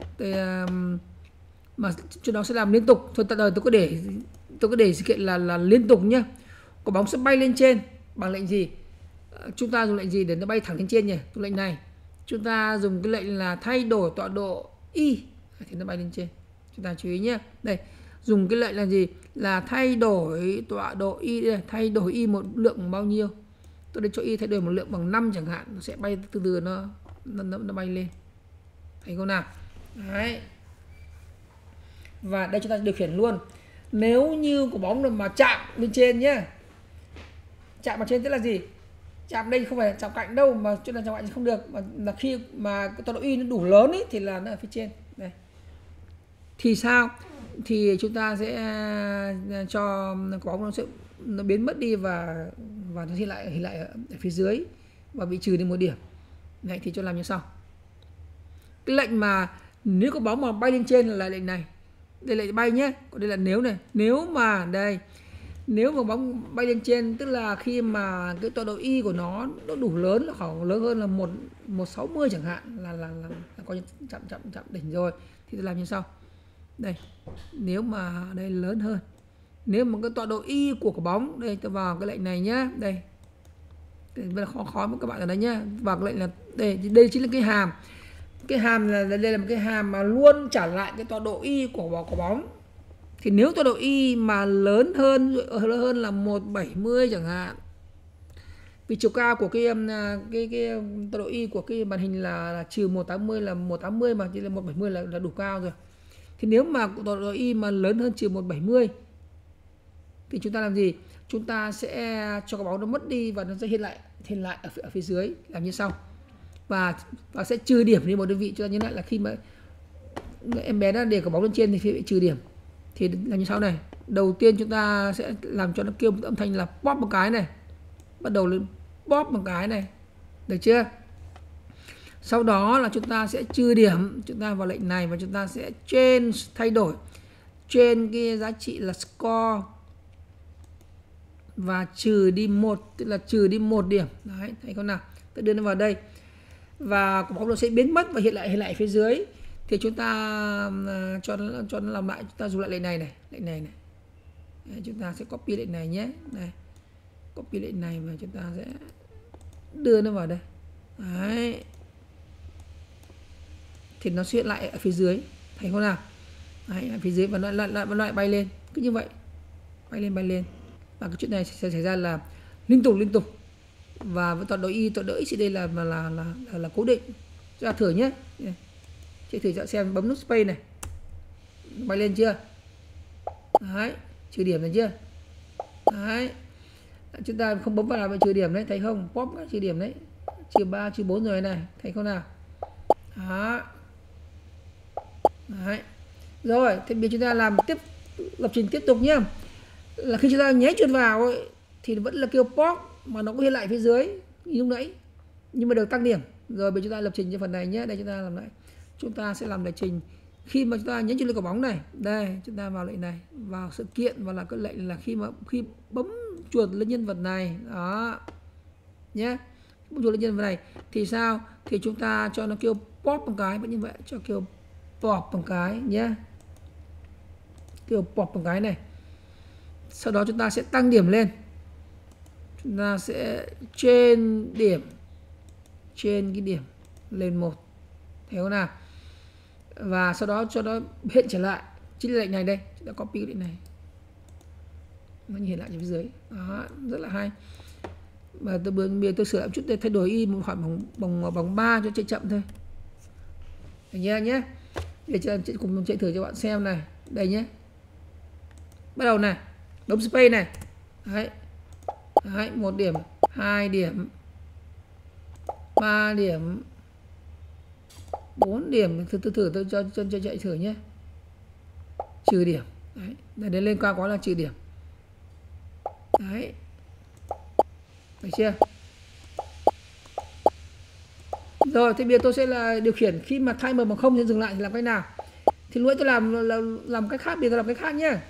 mà chỗ đó sẽ làm liên tục. Thôi tận đời tôi có để sự kiện là liên tục nhé. Quả bóng sẽ bay lên trên bằng lệnh gì? Chúng ta dùng lệnh gì để nó bay thẳng lên trên nhỉ? Dùng lệnh này. Chúng ta dùng cái lệnh là thay đổi tọa độ y thì nó bay lên trên. Chúng ta chú ý nhé. Đây, dùng cái lệnh là gì? Là thay đổi tọa độ y, đây, thay đổi y một lượng bao nhiêu? Tôi để cho y thay đổi một lượng bằng 5 chẳng hạn, nó sẽ bay từ từ, nó bay lên. Thấy không nào? Đấy. Và đây chúng ta điều khiển luôn. Nếu như quả bóng mà chạm lên trên nhé, chạm vào trên tức là gì? Chạm đây không phải chạm cạnh đâu, mà chỗ này chạm cạnh không được, mà là khi mà cái tọa độ y nó đủ lớn ấy, thì là nó ở phía trên. Đây. Thì sao? Thì chúng ta sẽ cho quả bóng nó biến mất đi và nó hiện lại ở phía dưới và bị trừ đi một điểm. Này thì cho làm như sau. Cái lệnh mà nếu có bóng mà bay lên trên là lệnh này. Đây là bay nhé. Còn đây là nếu này. Nếu mà đây, nếu mà bóng bay lên trên tức là khi mà cái tọa độ y của nó đủ lớn, là khoảng lớn hơn là 160 chẳng hạn, là coi như chạm đỉnh rồi, thì tôi làm như sau. Đây, nếu mà đây lớn hơn, nếu mà cái tọa độ y của quả bóng, đây tôi vào cái lệnh này nhá, đây là khó với các bạn ở đây nhá, vào cái lệnh là đây chính là cái hàm. Cái hàm là đây là một cái hàm mà luôn trả lại cái tọa độ y của quả bóng. Thì nếu tọa độ y mà lớn hơn là 170 chẳng hạn, vì chiều cao của cái tọa độ y của cái màn hình là trừ 180 là 180, mà chỉ là 170 là đủ cao rồi. Thì nếu mà tọa độ y mà lớn hơn trừ 170 thì chúng ta làm gì? Chúng ta sẽ cho quả bóng nó mất đi và nó sẽ hiện lại ở phía dưới, làm như sau. Và sẽ trừ điểm đi một đơn vị. Chúng ta nhớ lại là khi mà em bé đã để quả bóng lên trên thì phải bị trừ điểm. Thì làm như sau này. Đầu tiên chúng ta sẽ làm cho nó kêu một âm thanh là pop một cái này. Bắt đầu lên pop một cái này. Được chưa? Sau đó là chúng ta sẽ trừ điểm. Chúng ta vào lệnh này và chúng ta sẽ thay đổi trên cái giá trị là score và trừ đi 1, tức là trừ đi 1 điểm. Đấy, thấy không nào? Tôi đưa nó vào đây. Và quả bóng nó sẽ biến mất và hiện lại phía dưới. Thì chúng ta cho nó làm lại, chúng ta dùng lại lệnh này này. Đấy, chúng ta sẽ copy lệnh này nhé. Đây. Copy lệnh này và chúng ta sẽ đưa nó vào đây. Đấy. Thì nó sẽ hiện lại ở phía dưới. Thấy không nào? Đấy, ở phía dưới và nó lại bay lên. Cứ như vậy. Bay lên. Và cái chuyện này sẽ xảy ra là liên tục. Và với tọa độ y chỉ đây là cố định. Chúng ta thử nhé. Chị thử xem, bấm nút space này. Bay lên chưa? Đấy, trừ điểm này chưa? Đấy. Chúng ta không bấm vào là bị trừ điểm đấy, thấy không? Pop trừ điểm đấy. Trừ 3, trừ 4 rồi này, thấy không nào? Đó. Đấy. Rồi, thì bây giờ chúng ta làm lập trình tiếp tục nhé. Là khi chúng ta nháy chuột vào ấy, thì vẫn là kêu pop mà nó có hiện lại phía dưới như lúc nãy, nhưng mà được tăng điểm. Rồi bây giờ chúng ta lập trình cho phần này nhé. Đây chúng ta làm lại. Chúng ta sẽ làm lập trình khi mà chúng ta nhấn chuột lên quả bóng này. Đây, chúng ta vào lệnh này, vào sự kiện và là cái lệnh là khi bấm chuột lên nhân vật này, đó. Nhé. Bấm chuột lên nhân vật này thì sao? Thì chúng ta cho nó kêu pop một cái, vẫn như vậy, cho kêu pop một cái nhé. Kêu pop một cái này. Sau đó chúng ta sẽ tăng điểm lên. Chúng ta sẽ trên cái điểm lên 1. Thấy không nào? Và sau đó cho nó hiện trở lại. Chính là lệnh này đây. Chúng ta copy lệnh này. Nó hiện lại phía dưới. Đó, rất là hay. Và tôi sửa lại một chút để thay đổi y một khoảng bằng 3 cho chạy chậm thôi. Được nhé. Để cùng chạy thử cho bạn xem này. Đây nhé. Bắt đầu này. Bấm space này. Đấy. 1 điểm, 2 điểm, 3 điểm, 4 điểm. Thử tôi cho chạy thử nhé. Trừ điểm. Đấy, để lên cao quá là trừ điểm. Đấy, được chưa? Rồi thì bây giờ tôi sẽ là điều khiển khi mà timer bằng 0 thì dừng lại thì làm cách nào? Thì lúc nãy tôi làm cách khác, bây giờ tôi làm cách khác nhé.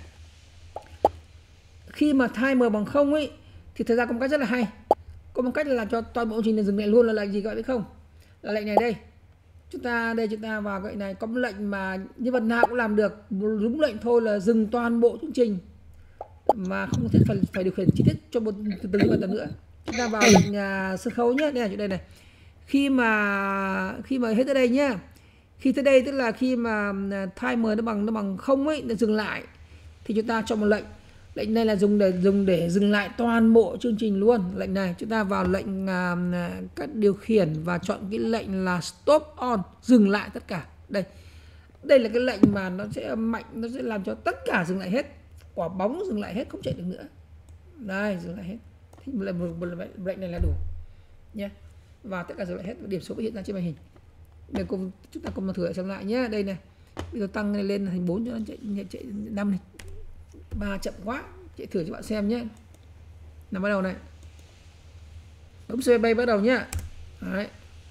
Khi mà timer bằng 0 ấy thì thật ra có một cách rất là hay. Có một cách là làm cho toàn bộ trình dừng lại luôn, là lệnh gì các bạn biết không? Là lệnh này đây. Chúng ta vào cái này có một lệnh mà nhân vật nào cũng làm được, đúng lệnh thôi là dừng toàn bộ chương trình mà không thiết phải điều khiển chi tiết cho một từng nhân vật nữa. Chúng ta vào lệnh sân khấu nhé, đây là chỗ đây này. Khi mà hết tới đây nhá, khi tới đây tức là khi mà timer nó bằng 0 ấy, nó dừng lại thì chúng ta cho một lệnh. Lệnh này là dùng để dừng lại toàn bộ chương trình luôn. Lệnh này chúng ta vào lệnh các điều khiển và chọn cái lệnh là stop on, dừng lại tất cả. Đây là cái lệnh mà nó sẽ mạnh, nó sẽ làm cho tất cả dừng lại hết, quả bóng dừng lại hết, không chạy được nữa. Đây, dừng lại hết. Thì lệnh này là đủ nhé. Và tất cả dừng lại hết, điểm số hiện ra trên màn hình. Đây chúng ta cùng thử lại xem lại nhé. Đây này, bây giờ tăng lên thành 4 cho nó chạy 5 này. 3 chậm quá, chạy thử cho bạn xem nhé. Nào bắt đầu này, bấm xe bay bắt đầu nhé. Đấy.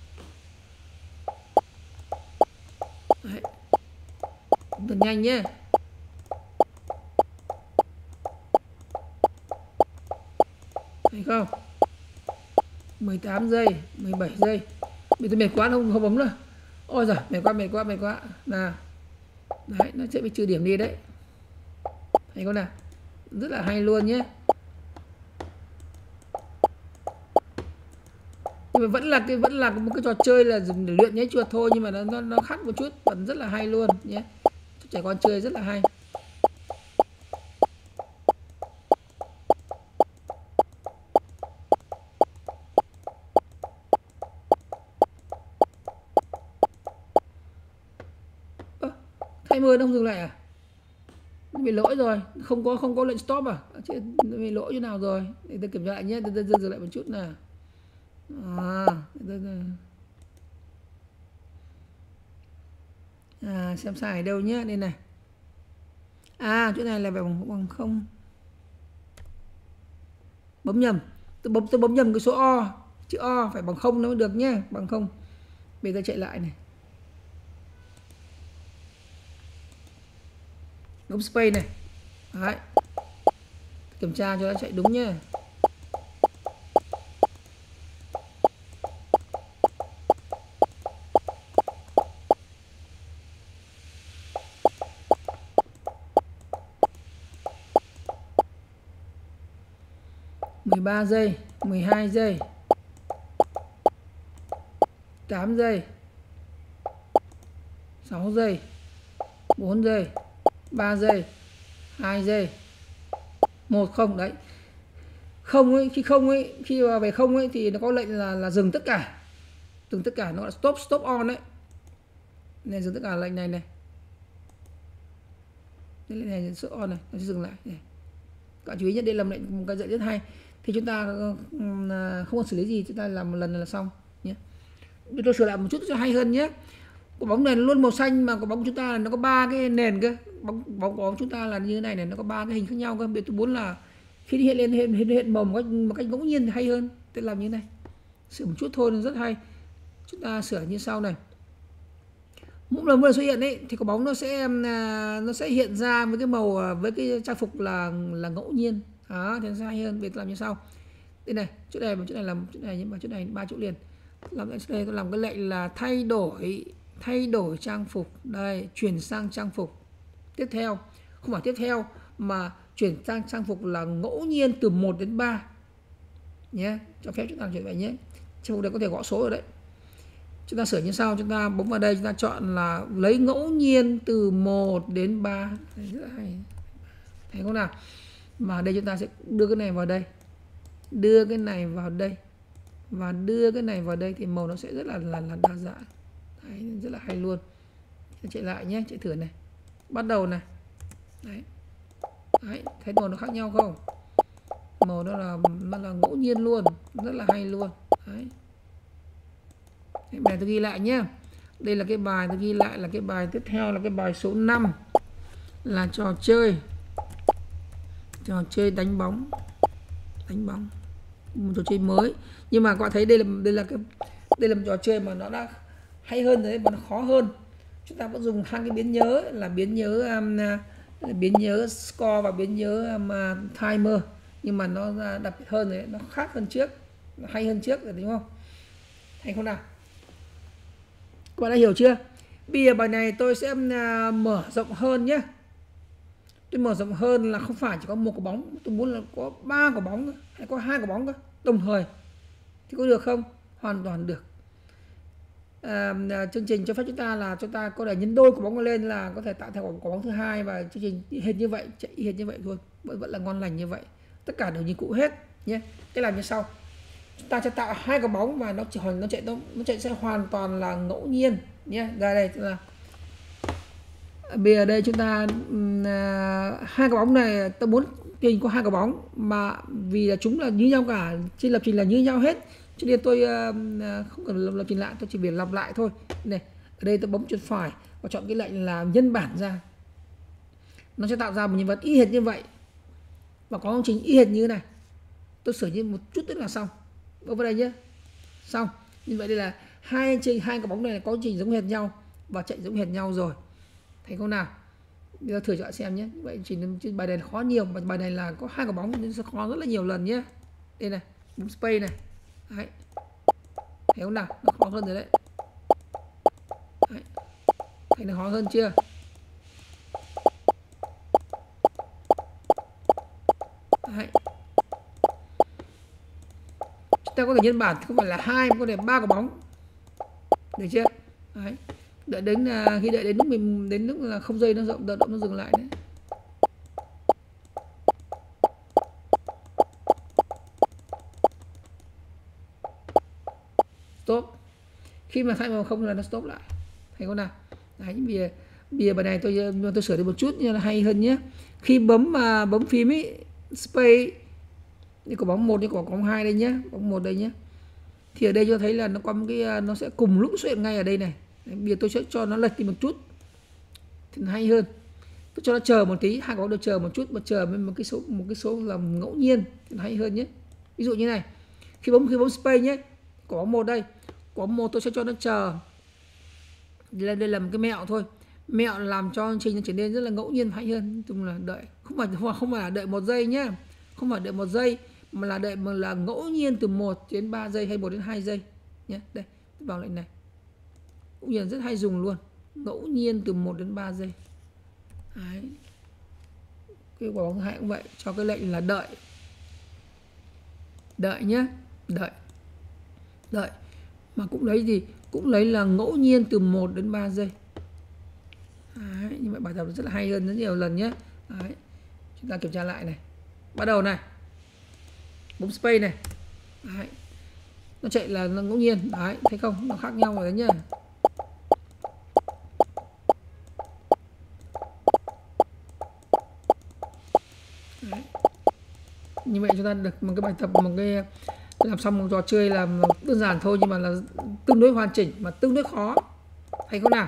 Đấy. Thật nhanh nhé. Thấy không? 18 giây, 17 giây. Bây giờ mệt quá không bấm nữa. Ôi giời, mệt quá. Nào. Đấy, nó sẽ bị trừ điểm đi đấy. Thấy không nào? Rất là hay luôn nhé. Nhưng mà vẫn là một cái trò chơi là dùng để luyện nhảy chuột thôi, nhưng mà nó khác một chút, vẫn rất là hay luôn nhé. Cho trẻ con chơi rất là hay. Timer nó không dừng lại à? Nó bị lỗi rồi, không có lệnh stop à? Nó bị lỗi như nào rồi? Để tôi kiểm tra lại nhé, tôi dừng lại một chút nào. Xem sai ở đâu nhé, đây này. Chỗ này là bằng không. Bấm nhầm. Tôi bấm nhầm cái số O, chữ O phải bằng 0 nó mới được nhé, bằng 0. Bây giờ chạy lại này. Bấm space này. Đấy. Kiểm tra cho nó chạy đúng nhé. Mười 13 giây, 12 giây, 8 giây, 6 giây, 4 giây, 3 giây, 2 giây, 1 không. Đấy, không ấy, khi vào về không ấy thì nó có lệnh là dừng tất cả, nó là stop on đấy. Này, dừng tất cả lệnh này này. Đây lệnh này stop on này, nó sẽ dừng lại này. Các bạn chú ý nhất, đây là lệnh một cái dạy rất hay. Thì chúng ta không còn xử lý gì, chúng ta làm một lần là xong nhé. Tôi sửa lại một chút cho hay hơn nhé. Quả bóng này luôn màu xanh, mà quả bóng chúng ta là nó có 3 cái nền cơ. Bóng chúng ta là như thế này nó có 3 cái hình khác nhau cơ. Bây giờ tôi muốn là khi hiện lên hiện màu một cách ngẫu nhiên thì hay hơn. Tôi làm như thế này, sửa một chút thôi, nó rất hay. Chúng ta sửa như sau này. Mỗi lần xuất hiện ấy thì quả bóng nó sẽ hiện ra với cái màu, với cái trang phục là ngẫu nhiên. Đó, thì nó sẽ hay hơn. Bây giờ tôi làm như sau. Đây này, chỗ này làm chỗ này, nhưng mà chỗ này 3 chỗ liền. Làm đây tôi làm cái lệnh là thay đổi trang phục. Đây, chuyển sang trang phục tiếp theo, không phải tiếp theo mà chuyển sang trang phục là ngẫu nhiên từ 1 đến 3 nhé. Cho phép chúng ta chuyển vậy nhé. Trang phục này có thể gõ số rồi đấy. Chúng ta sửa như sau, chúng ta bấm vào đây, chúng ta chọn là lấy ngẫu nhiên từ 1 đến 3. Rất là hay. Thấy không nào? Mà đây chúng ta sẽ đưa cái này vào đây, đưa cái này vào đây và đưa cái này vào đây thì màu nó sẽ rất là đa dạng. Đấy, rất là hay luôn. Chạy lại nhé, chạy thử này. Bắt đầu này. Đấy. Đấy, thấy màu nó khác nhau không? Màu nó là ngẫu nhiên luôn, rất là hay luôn. Đấy. Cái bài tôi ghi lại nhé. Đây là cái bài tôi ghi lại, là cái bài tiếp theo là cái bài số 5. là trò chơi đánh bóng, một trò chơi mới. Nhưng mà các bạn thấy đây là một trò chơi mà nó đã hay hơn đấy, mà nó khó hơn. Chúng ta vẫn dùng hai cái biến nhớ là biến nhớ score và biến nhớ timer, nhưng mà nó đặc biệt hơn đấy, nó khác hơn trước, nó hay hơn trước rồi, đúng không? Hay không nào? Các bạn đã hiểu chưa? Bây giờ bài này tôi sẽ mở rộng hơn nhé. Tôi mở rộng hơn là không phải chỉ có một quả bóng, tôi muốn là có 3 quả bóng hay có 2 quả bóng cơ đồng thời, thì có được không? Hoàn toàn được. Chương trình cho phép chúng ta có thể nhân đôi quả bóng lên là có thể tạo thành quả bóng thứ hai, và chương trình hệt như vậy, chạy hệt như vậy thôi, vẫn là ngon lành như vậy, tất cả đều như cũ hết nhé. Cái làm như sau, chúng ta sẽ tạo 2 quả bóng mà nó chạy sẽ hoàn toàn là ngẫu nhiên nhé. Ra đây là bây giờ đây chúng ta 2 quả bóng này tôi muốn tìm có 2 quả bóng, mà vì là chúng là như nhau cả, trên lập trình là như nhau hết, cho nên tôi không cần lập trình lại, tôi chỉ việc lặp lại thôi. Này, ở đây tôi bấm chuột phải và chọn cái lệnh là nhân bản ra, nó sẽ tạo ra một nhân vật y hệt như vậy và có công trình y hệt như thế này. Tôi sửa như một chút tức là xong. Ở đây nhé, xong. Như vậy đây là hai quả bóng này có công trình giống hệt nhau và chạy giống hệt nhau rồi, thấy không nào? Bây giờ thử cho bạn xem nhé. Vậy chỉ bài này là khó nhiều, bài này là có 2 quả bóng nên sẽ khó rất là nhiều lần nhé. Đây này, bấm space này. Đấy. Thấy không nào? Nó khó hơn rồi đấy. Đấy. Thấy nó khó hơn chưa? Đấy. Chúng ta có thể nhân bản không phải là 2 mà có thể 3 quả bóng. Được chưa? Đấy. Đợi đến khi đợi đến lúc là không giây nó rộng tự động nó dừng lại đấy. Stop. Khi mà thay màu không là nó stop lại. Thấy không nào? Đấy, bây giờ bài này tôi sửa được một chút nhưng là hay hơn nhé. Khi bấm phím ấy, space, như quả bóng 1 như quả bóng 2 đây nhé, bóng 1 đây nhé. Thì ở đây cho thấy là nó có một cái nó sẽ cùng lúc xuất hiện ngay ở đây này. Đấy, bây giờ tôi sẽ cho nó lệch đi một chút thì nó hay hơn. Tôi cho nó chờ một tí, 2 quả bóng được chờ một chút, mà chờ với một cái số là ngẫu nhiên thì nó hay hơn nhé. Ví dụ như này, khi bấm space nhé, quả bóng 1 đây, quả bóng 1 tôi sẽ cho nó chờ. Đây là một cái mẹo thôi, mẹo làm cho chương trình nó trở nên rất là ngẫu nhiên hay hơn. Chung là đợi không phải là đợi 1 giây nhé, không phải đợi 1 giây mà là ngẫu nhiên từ 1 đến 3 giây hay 1 đến 2 giây nhé. Đây, vào lệnh này cũng như rất hay dùng luôn, ngẫu nhiên từ 1 đến 3 giây. Đấy. Cái quả bóng 2 cũng vậy, cho cái lệnh là đợi nhé, đợi mà cũng lấy là ngẫu nhiên từ 1 đến 3 giây. Đấy, như vậy bài tập rất là hay hơn rất nhiều lần nhé. Đấy. Chúng ta kiểm tra lại này, bắt đầu này, bấm space này. Đấy. Nó chạy là ngẫu nhiên. Đấy, thấy không? Nó khác nhau rồi đấy nhá. Đấy. Như vậy chúng ta được một cái bài tập, làm xong một trò chơi là đơn giản thôi nhưng mà là tương đối hoàn chỉnh mà tương đối khó. Thấy không nào?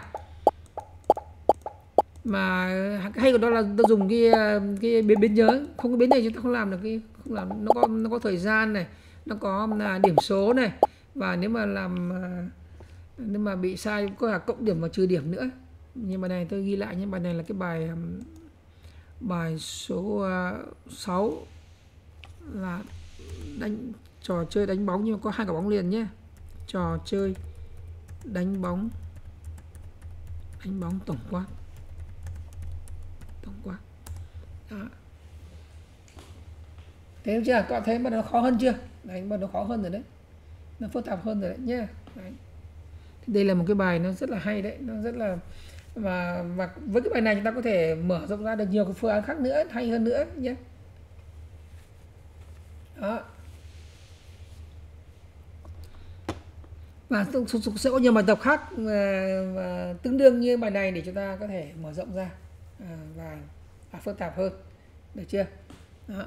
Mà hay của đó là tôi dùng cái biến nhớ, không có biến này chúng ta không làm được nó có thời gian này, nó có điểm số này, và nếu mà bị sai có cả cộng điểm và trừ điểm nữa. Nhưng bài này tôi ghi lại nhé, bài này là cái bài số 6 là trò chơi đánh bóng nhưng mà có 2 quả bóng liền nhé. Trò chơi đánh bóng tổng quát. Đó. Thấy không chưa? Các bạn thấy mà nó khó hơn chưa? Đấy, mà nó khó hơn rồi đấy, nó phức tạp hơn rồi đấy nhé. Đấy. Thì đây là một cái bài nó rất là hay đấy, nó rất là và với cái bài này chúng ta có thể mở rộng ra được nhiều cái phương án khác nữa, hay hơn nữa nhé. Đó. Và sẽ có nhiều bài tập khác và tương đương như bài này để chúng ta có thể mở rộng ra và phức tạp hơn, được chưa? Đó.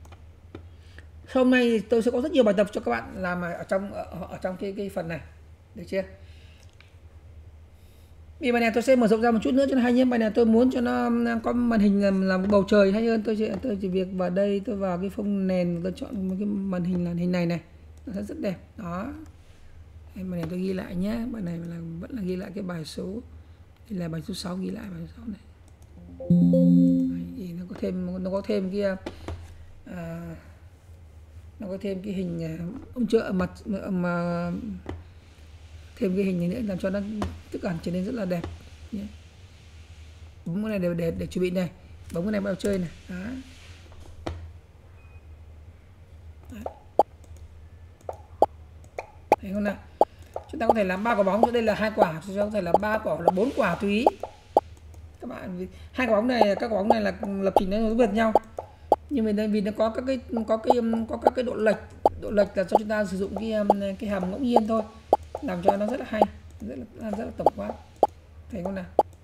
Hôm nay tôi sẽ có rất nhiều bài tập cho các bạn làm ở trong cái phần này Được chưa? Vì bài này tôi sẽ mở rộng ra một chút nữa cho nó hay nhé. Bài này tôi muốn cho nó có màn hình làm bầu trời hay hơn. Tôi chỉ việc vào đây, tôi vào cái phông nền, tôi chọn một cái màn hình này này, nó sẽ rất đẹp. Đó. Bài này tôi ghi lại nhé. Bài này vẫn là ghi lại cái bài số, đây là bài số 6, ghi lại bài số 6 này. Thì nó có thêm kia, nó có thêm cái hình ông trợ mặt mà thêm cái hình này nữa làm cho nó tất cả trở nên rất là đẹp nhé. Bấm cái này để chuẩn bị này, bấm cái này bắt đầu chơi này. Đó. Thấy không nào? Chúng ta có thể làm 3 quả bóng, chỗ đây là 2 quả, chúng ta có thể làm 3 quả hoặc là 4 quả tùy ý. Các bạn, hai quả bóng này, các quả bóng này là lập trình nó vượt nhau. Nhưng mà vì nó có các cái độ lệch là cho chúng ta sử dụng cái hàm ngẫu nhiên thôi, làm cho nó rất là hay, rất là tổng quát. Thấy không nào?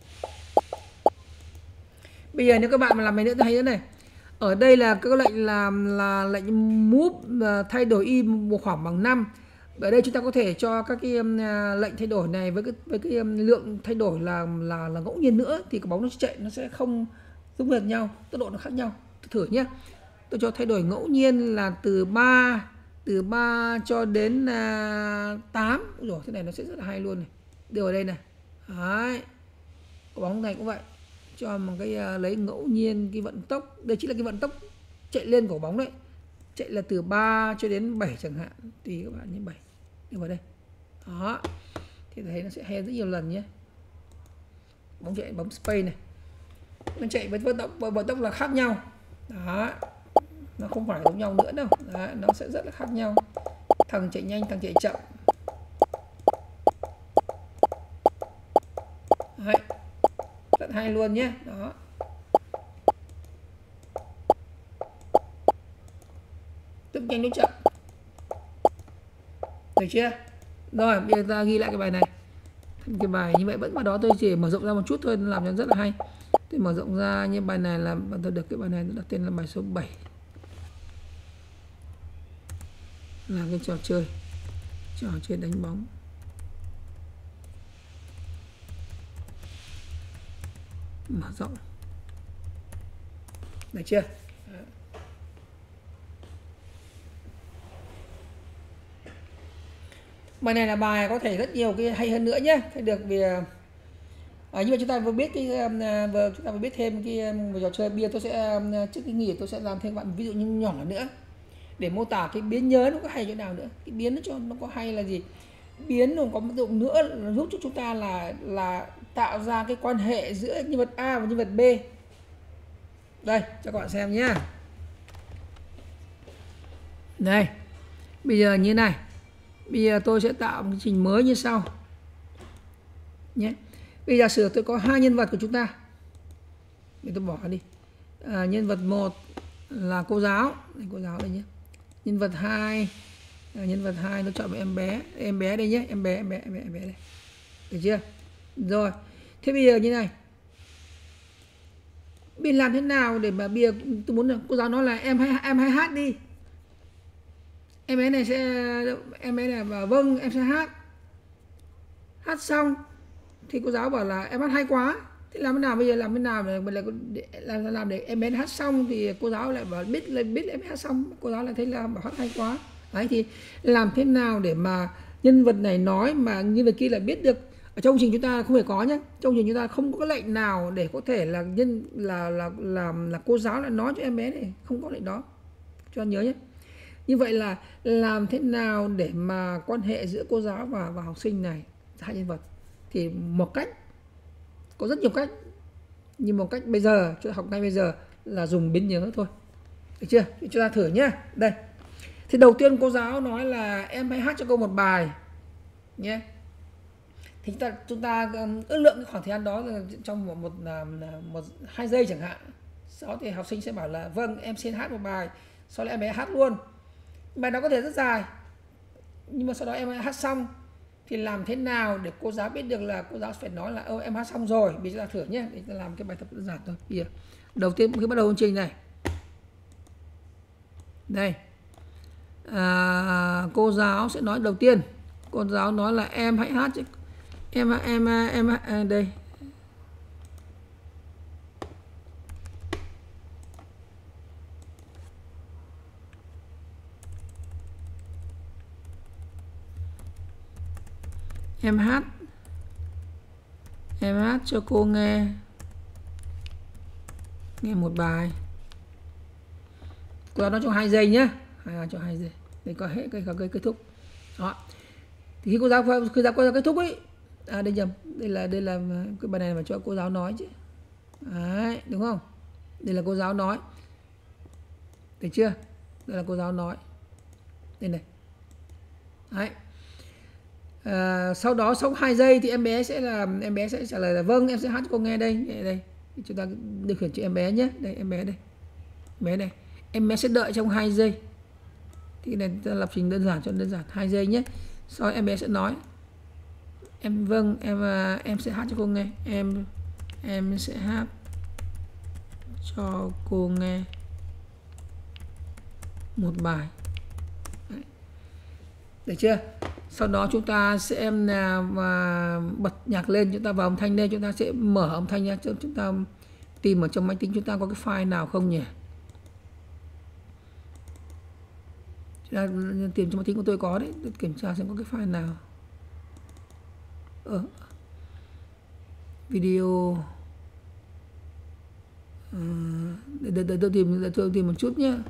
Bây giờ nếu các bạn mà làm này nữa tôi thấy thế này, ở đây là cái lệnh là lệnh move thay đổi y một khoảng bằng 5. Ở đây chúng ta có thể cho các cái lệnh thay đổi này với cái lượng thay đổi là ngẫu nhiên nữa, thì cái bóng nó chạy nó sẽ không giống hệt nhau, tốc độ nó khác nhau. Tôi thử nhé. Tôi cho thay đổi ngẫu nhiên là từ 3 cho đến 8. Rồi thế này nó sẽ rất là hay luôn này. Đưa vào đây này. Đấy. Cái bóng này cũng vậy. Cho một cái lấy ngẫu nhiên cái vận tốc. Đây chính là cái vận tốc chạy lên của bóng đấy. Chạy là từ 3 cho đến 7 chẳng hạn. Tùy các bạn nhé, 7. Đưa vào đây. Đó. Thì thấy nó sẽ hay rất nhiều lần nhé. Bóng chạy bấm space này. Nó chạy với vận tốc là khác nhau. Đó. Nó không phải giống nhau nữa đâu. Đó. Nó sẽ rất là khác nhau. Thằng chạy nhanh, thằng chạy chậm. Đấy. Rất hay luôn nhé. Đó. Tức nhanh lúc chậm. Được chưa? Rồi, bây giờ ta ghi lại cái bài này. Cái bài như vậy vẫn vào đó, tôi chỉ mở rộng ra một chút thôi, làm cho rất là hay. Tôi mở rộng ra như bài này là tôi được cái bài này đặt tên là bài số 7. Là cái trò chơi đánh bóng. Mở rộng. Được chưa? Bài này là bài có thể rất nhiều cái hay hơn nữa nhé. Phải được vì nhưng mà chúng ta vừa biết chúng ta vừa biết thêm cái trò chơi bia. Tôi sẽ trước khi nghỉ tôi sẽ làm thêm bạn ví dụ như nhỏ nữa để mô tả cái biến nhớ nó có hay chỗ nào nữa. Cái biến nó cho nó có hay là gì? Biến nó có một dụng nữa là giúp cho chúng ta là tạo ra cái quan hệ giữa nhân vật A và nhân vật B. Đây cho các bạn xem nhé. Đây. Bây giờ như này. Bây giờ tôi sẽ tạo một chương trình mới như sau nhé. Bây giờ giả sử tôi có 2 nhân vật của chúng ta. Để tôi bỏ đi. Nhân vật 1 là cô giáo. Đây, cô giáo đây nhé. Nhân vật 2 tôi chọn một em bé đây nhé. Em bé đây. Được chưa? Rồi. Thế bây giờ như này. Bây làm thế nào để mà bây giờ tôi muốn cô giáo nói là em hãy hát đi. Em bé này bảo vâng em sẽ hát. Hát xong thì cô giáo bảo là em hát hay quá. Thế làm thế nào bây giờ, làm thế nào để làm để em bé hát xong thì cô giáo lại bảo biết em hát xong, cô giáo lại thấy là bảo hát hay quá. Đấy thì làm thế nào để mà nhân vật này nói mà nhân vật kia lại biết được. Ở trong trình chúng ta không hề có nhé. Trong trình chúng ta không có cái lệnh nào để có thể là cô giáo lại nói cho em bé này, không có lệnh đó. Cho anh nhớ nhé. Như vậy là làm thế nào để mà quan hệ giữa cô giáo và học sinh này, hai nhân vật, thì một cách, có rất nhiều cách, nhưng một cách bây giờ chúng ta học ngay bây giờ là dùng biến nhớ thôi. Được chưa? Chúng ta thử nhé. Đây. Thì đầu tiên cô giáo nói là em hãy hát cho cô một bài nhé. Thì chúng ta ước lượng cái khoảng thời gian đó là trong một 2 giây chẳng hạn. Sau đó thì học sinh sẽ bảo là vâng em xin hát một bài. Sau đó em bé hát luôn. Bài đó có thể rất dài. Nhưng mà sau đó em hát xong thì làm thế nào để cô giáo biết được là cô giáo phải nói là em hát xong rồi. Bây giờ ta thử nhé. Để ta làm cái bài tập đơn giản thôi. Bây giờ đầu tiên khi bắt đầu chương trình này. Đây. Cô giáo sẽ nói đầu tiên. Cô giáo nói là em hãy hát chứ. Em đây. Em hát cho cô nghe một bài. Cô giáo nói trong 2 giây nhé, cho 2 giây để có hệ cái kết thúc. Đó. Thì khi cô giáo kết thúc ấy, đây nhầm, đây là cái bài này mà cho cô giáo nói chứ. Đấy, đúng không? Đây là cô giáo nói. Được chưa? Đây là cô giáo nói. Đây này. Đấy. Sau đó sau 2 giây thì em bé sẽ trả lời là vâng, em sẽ hát cho cô nghe đây. Đây. Chúng ta điều khiển cho em bé nhé. Đây, em bé đây. Bé này. Em bé sẽ đợi trong 2 giây. Thì này ta lập trình đơn giản 2 giây nhé. Sau em bé sẽ nói vâng, em sẽ hát cho cô nghe. Em sẽ hát cho cô nghe một bài. Đấy. Được chưa? Sau đó chúng ta sẽ bật nhạc lên, chúng ta vào âm thanh lên, chúng ta sẽ mở âm thanh ra, chúng ta tìm ở trong máy tính chúng ta có cái file nào không nhỉ? Chúng ta tìm trong máy tính của tôi có đấy, tôi kiểm tra xem có cái file nào. Video. Để tôi tìm một chút nhé.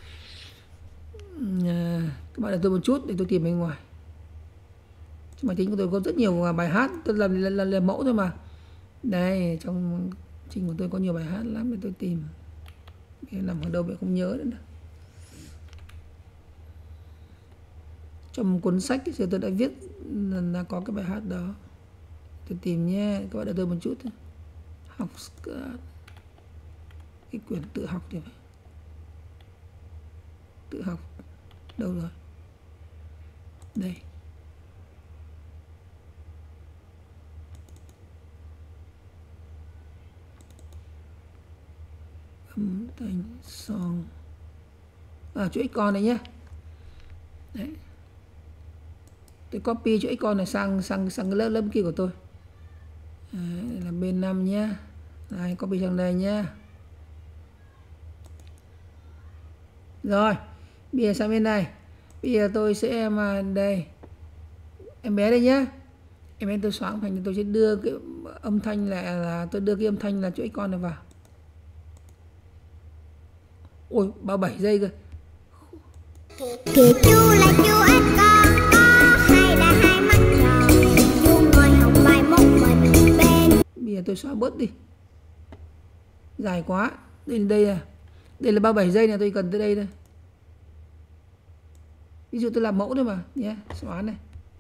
Các bạn đợi tôi một chút để tôi tìm bên ngoài. Trong máy tính của tôi có rất nhiều bài hát, tôi làm mẫu thôi mà. Đây, trong trình của tôi có nhiều bài hát lắm để tôi tìm. Nằm ở đâu vậy không nhớ nữa. Trong cuốn sách thì tôi đã viết là có cái bài hát đó. Tôi tìm nhé, các bạn đợi tôi một chút thôi. Học cái quyển tự học thì phải. Tự học đâu rồi? Đây. Âm thanh song. Chỗ icon này nhé. Đấy. Tôi copy chỗ icon này sang cái lớp kia của tôi. Đấy, là bên 5 nhé. Đây, copy sang đây nhé. Rồi, bây giờ sang bên này. Bây giờ tôi sẽ đây. Em bé đây nhé. Em bé tôi xóa âm thanh, tôi sẽ đưa cái âm thanh là tôi đưa cái âm thanh là chỗ icon này vào. Ôi, 37 giây cơ. Thì chú là chú ăn con hay là hai mắt tròn, chú ngồi học bài một mình bên. Bây giờ tôi xóa bớt đi. Dài quá. Đây là 37 giây này, tôi cần tới đây thôi. Ví dụ tôi làm mẫu thôi mà nhé, xóa này.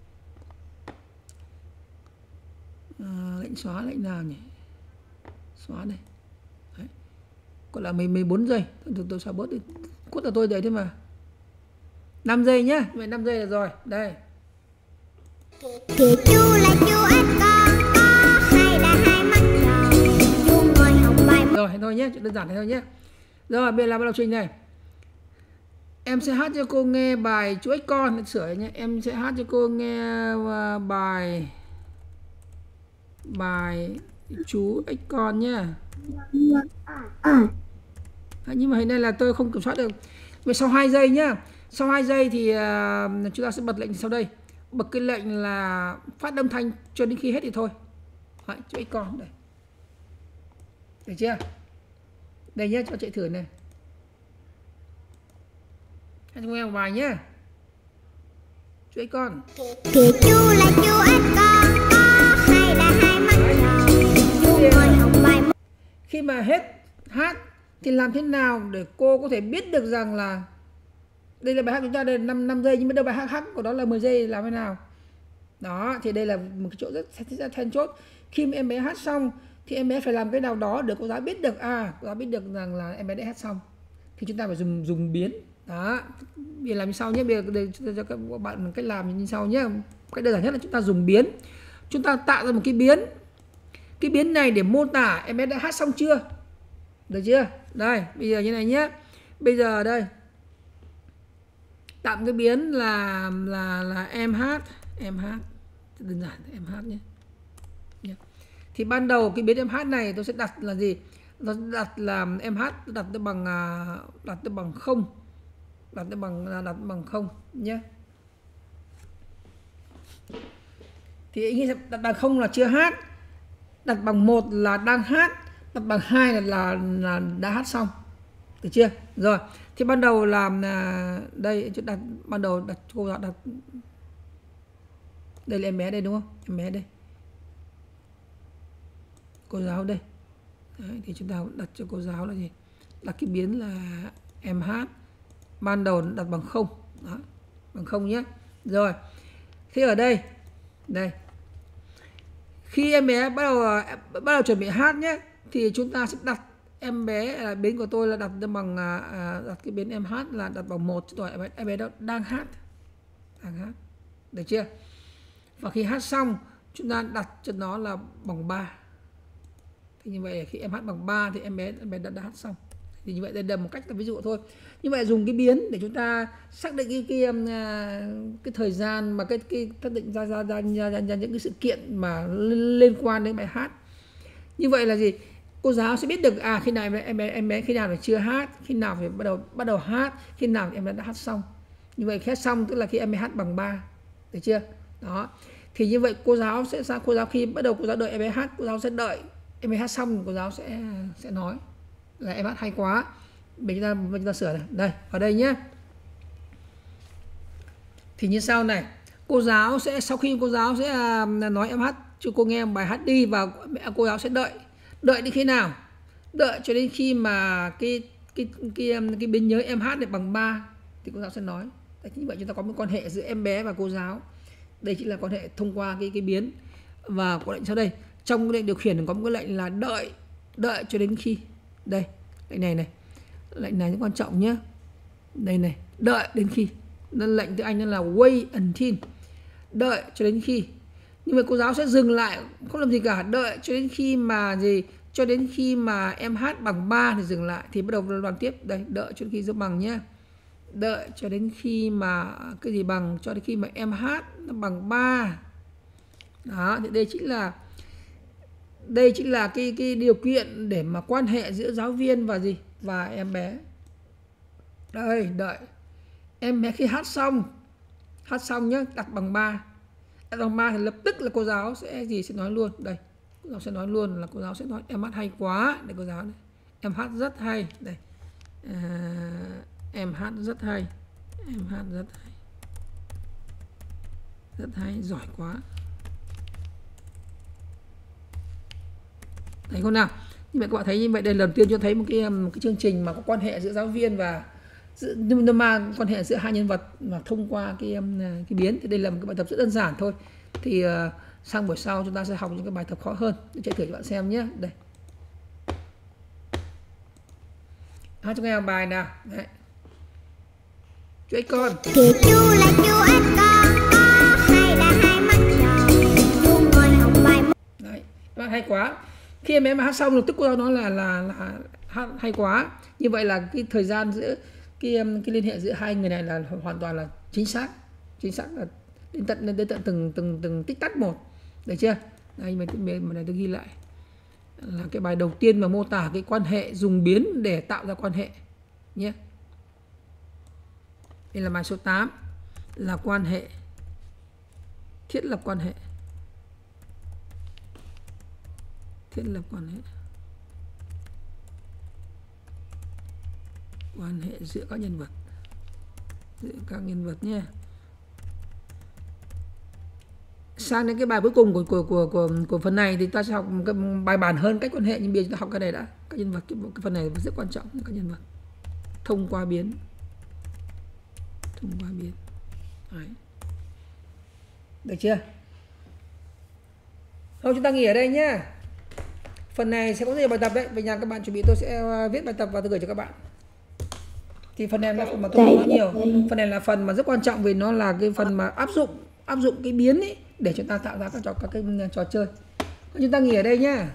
Lệnh xóa lệnh nào nhỉ? Xóa này. Đấy. Còn là 14 giây. Tôi xóa bớt đi. Cốt là tôi đấy thôi mà. 5 giây nhá. Vậy 5 giây là rồi. Đây. Thì chú là chú ăn con hay là hai mắt tròn, chú ngồi học bài. Rồi, thế thôi nhé, chuyện đơn giản thế thôi nhé. Rồi, bây giờ làm bắt đầu trình này. Em sẽ hát cho cô nghe bài chú ếch con, sửa nhé. Em sẽ hát cho cô nghe bài chú ếch con nhá. Nhưng mà hiện nay là tôi không kiểm soát được. Vậy sau 2 giây nhá. Sau 2 giây thì chúng ta sẽ bật lệnh sau đây. Bật cái lệnh là phát âm thanh cho đến khi hết thì thôi. Đấy, chú ếch con đây. Được chưa? Đây nhé, cho chạy thử này. Hãy nghe một bài nhé. Chú ếch con. Thì chú là chú ăn con hay là hai mắt tròn, chú ngồi học bài. Khi mà hết hát thì làm thế nào để cô có thể biết được rằng là đây là bài hát của chúng ta, đây là 5 giây, nhưng mà đâu bài hát của đó là 10 giây, làm thế nào? Đó, thì đây là một cái chỗ rất then chốt. Khi mà em bé hát xong thì em bé phải làm cái nào đó để cô giáo biết được, cô giáo biết được rằng là em bé đã hát xong. Thì chúng ta phải dùng biến. Đó, bây giờ làm như sau nhé. Bây giờ chúng ta cho các bạn một cách làm như sau nhé. Cách đơn giản nhất là chúng ta dùng biến. Chúng ta tạo ra một cái biến. Cái biến này để mô tả em bé đã hát xong chưa. Được chưa? Đây, bây giờ như này nhé. Bây giờ đây, tạo cái biến là em hát MH, đơn giản MH nhé. Thì ban đầu cái biến MH này tôi sẽ đặt là gì? Nó đặt là MH đặt bằng 0. Đặt bằng 0 nhé. Thì ý nghĩa đặt bằng 0 là chưa hát, đặt bằng 1 là đang hát, đặt bằng 2 là đã hát xong. Được chưa? Rồi, thì ban đầu làm đây đặt ban đầu đặt cô giáo đặt đây là em bé đây đúng không? Em bé đây. Cô giáo đây. Đấy, thì chúng ta đặt cho cô giáo là gì? Đặt cái biến là MH ban đầu đặt bằng 0. Đó, bằng 0 nhé. Rồi. Thì ở đây khi em bé bắt đầu chuẩn bị hát nhé, thì chúng ta sẽ đặt em bé biến của tôi là đặt bằng đặt cái biến MH là đặt bằng 1, rồi em bé đó đang hát. Được chưa? Và khi hát xong chúng ta đặt cho nó là bằng 3. Thì như vậy khi em hát bằng 3 thì em bé đã hát xong. Thì như vậy đây là một cách ví dụ thôi. Như vậy dùng cái biến để chúng ta xác định cái thời gian mà cái xác định ra những cái sự kiện mà liên quan đến bài hát. Như vậy là gì? Cô giáo sẽ biết được khi nào em bé khi nào là chưa hát, khi nào phải bắt đầu hát, khi nào em bé đã hát xong. Như vậy hát xong tức là khi em bé hát bằng 3. Được chưa? Đó. Thì như vậy cô giáo khi bắt đầu cô giáo đợi em bé hát, cô giáo sẽ đợi em bé hát xong, cô giáo sẽ nói là em hát hay quá. Mình chúng ta sửa này. Đây, ở đây nhé. Thì như sau này, sau khi cô giáo sẽ nói em hát cho cô nghe một bài hát đi, và cô giáo sẽ đợi đến khi nào? Đợi cho đến khi mà cái biến nhớ em hát được bằng 3 thì cô giáo sẽ nói. Đấy, như vậy chúng ta có một quan hệ giữa em bé và cô giáo. Đây chính là quan hệ thông qua cái biến. Và có lệnh sau đây, trong cái lệnh điều khiển có một cái lệnh là đợi cho đến khi. Đây, lệnh này. Lệnh này rất quan trọng nhé. Đây này, đợi đến khi. Nên lệnh tiếng Anh nó là wait until. Đợi cho đến khi. Nhưng mà cô giáo sẽ dừng lại, không làm gì cả, đợi cho đến khi mà gì? Cho đến khi mà em hát bằng 3 thì dừng lại, thì bắt đầu đoàn tiếp. Đây, đợi cho đến khi giúp bằng nhé. Đợi cho đến khi mà cái gì bằng, cho đến khi mà em hát nó bằng 3. Đó, thì đây chính là cái điều kiện để mà quan hệ giữa giáo viên và gì? Và em bé. Đây, đợi. Em bé khi hát xong nhé, đặt bằng 3. Đặt bằng 3 thì lập tức là cô giáo sẽ nói luôn. Đây, cô giáo sẽ nói luôn là cô giáo sẽ nói em hát hay quá. Đây cô giáo này. Em hát rất hay. Đây. Em hát rất hay. Em hát rất hay. Rất hay, giỏi quá. Thấy không nào? Như vậy các bạn thấy như vậy, đây lần tiên cho thấy một cái chương trình mà có quan hệ giữa giáo viên và mang quan hệ giữa hai nhân vật mà thông qua cái biến. Thì đây là một cái bài tập rất đơn giản thôi. Thì sang buổi sau chúng ta sẽ học những cái bài tập khó hơn. Để chạy thử cho bạn xem nhé. Đây. Hát cho nghe một bài nào. Đấy. Chú ếch con. Thì chú là chú ếch con, có hai là hai mắt tròn, chú ngồi học bài. Đấy, các bạn hay quá. Khi em bé mà hát xong lập tức cô giáo nói là hát hay quá. Như vậy là cái thời gian giữa cái liên hệ giữa hai người này là hoàn toàn là chính xác là đến tận từng tích tắc một. Được chưa? Đây mình này tôi ghi lại là cái bài đầu tiên mà mô tả cái quan hệ dùng biến để tạo ra quan hệ nhé. Đây là bài số 8 là quan hệ, thiết lập quan hệ. Thiết lập quan hệ. Quan hệ giữa các nhân vật. Giữa các nhân vật nhé. Sang đến cái bài cuối cùng của phần này thì ta sẽ học một cái bài bản hơn cách quan hệ, nhưng bây giờ chúng ta học cái này đã. Các nhân vật, cái phần này rất quan trọng, các nhân vật. Thông qua biến. Đấy. Được chưa? Thôi chúng ta nghỉ ở đây nhé. Phần này sẽ có rất nhiều bài tập đấy. Về nhà các bạn chuẩn bị, tôi sẽ viết bài tập và tôi gửi cho các bạn. Thì phần này là phần mà tôi nói nhiều. Phần này là phần mà rất quan trọng vì nó là cái phần mà áp dụng cái biến ấy để chúng ta tạo ra các cái trò chơi. Thôi chúng ta nghỉ ở đây nhé.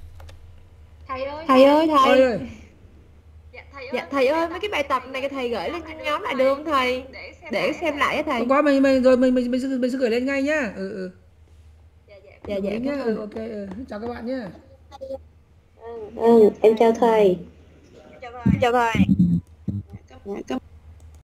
Thầy ơi. Ơi. Dạ thầy ơi, mấy cái bài tập này thầy gửi lên trên nhóm lại được không thầy? để xem lại á thầy. Không có mình rồi mình sẽ gửi lên ngay nhá. Dạ dạ nhá. Ok. Chào các bạn nhé. Em chào thầy. Chào thầy. Dạ,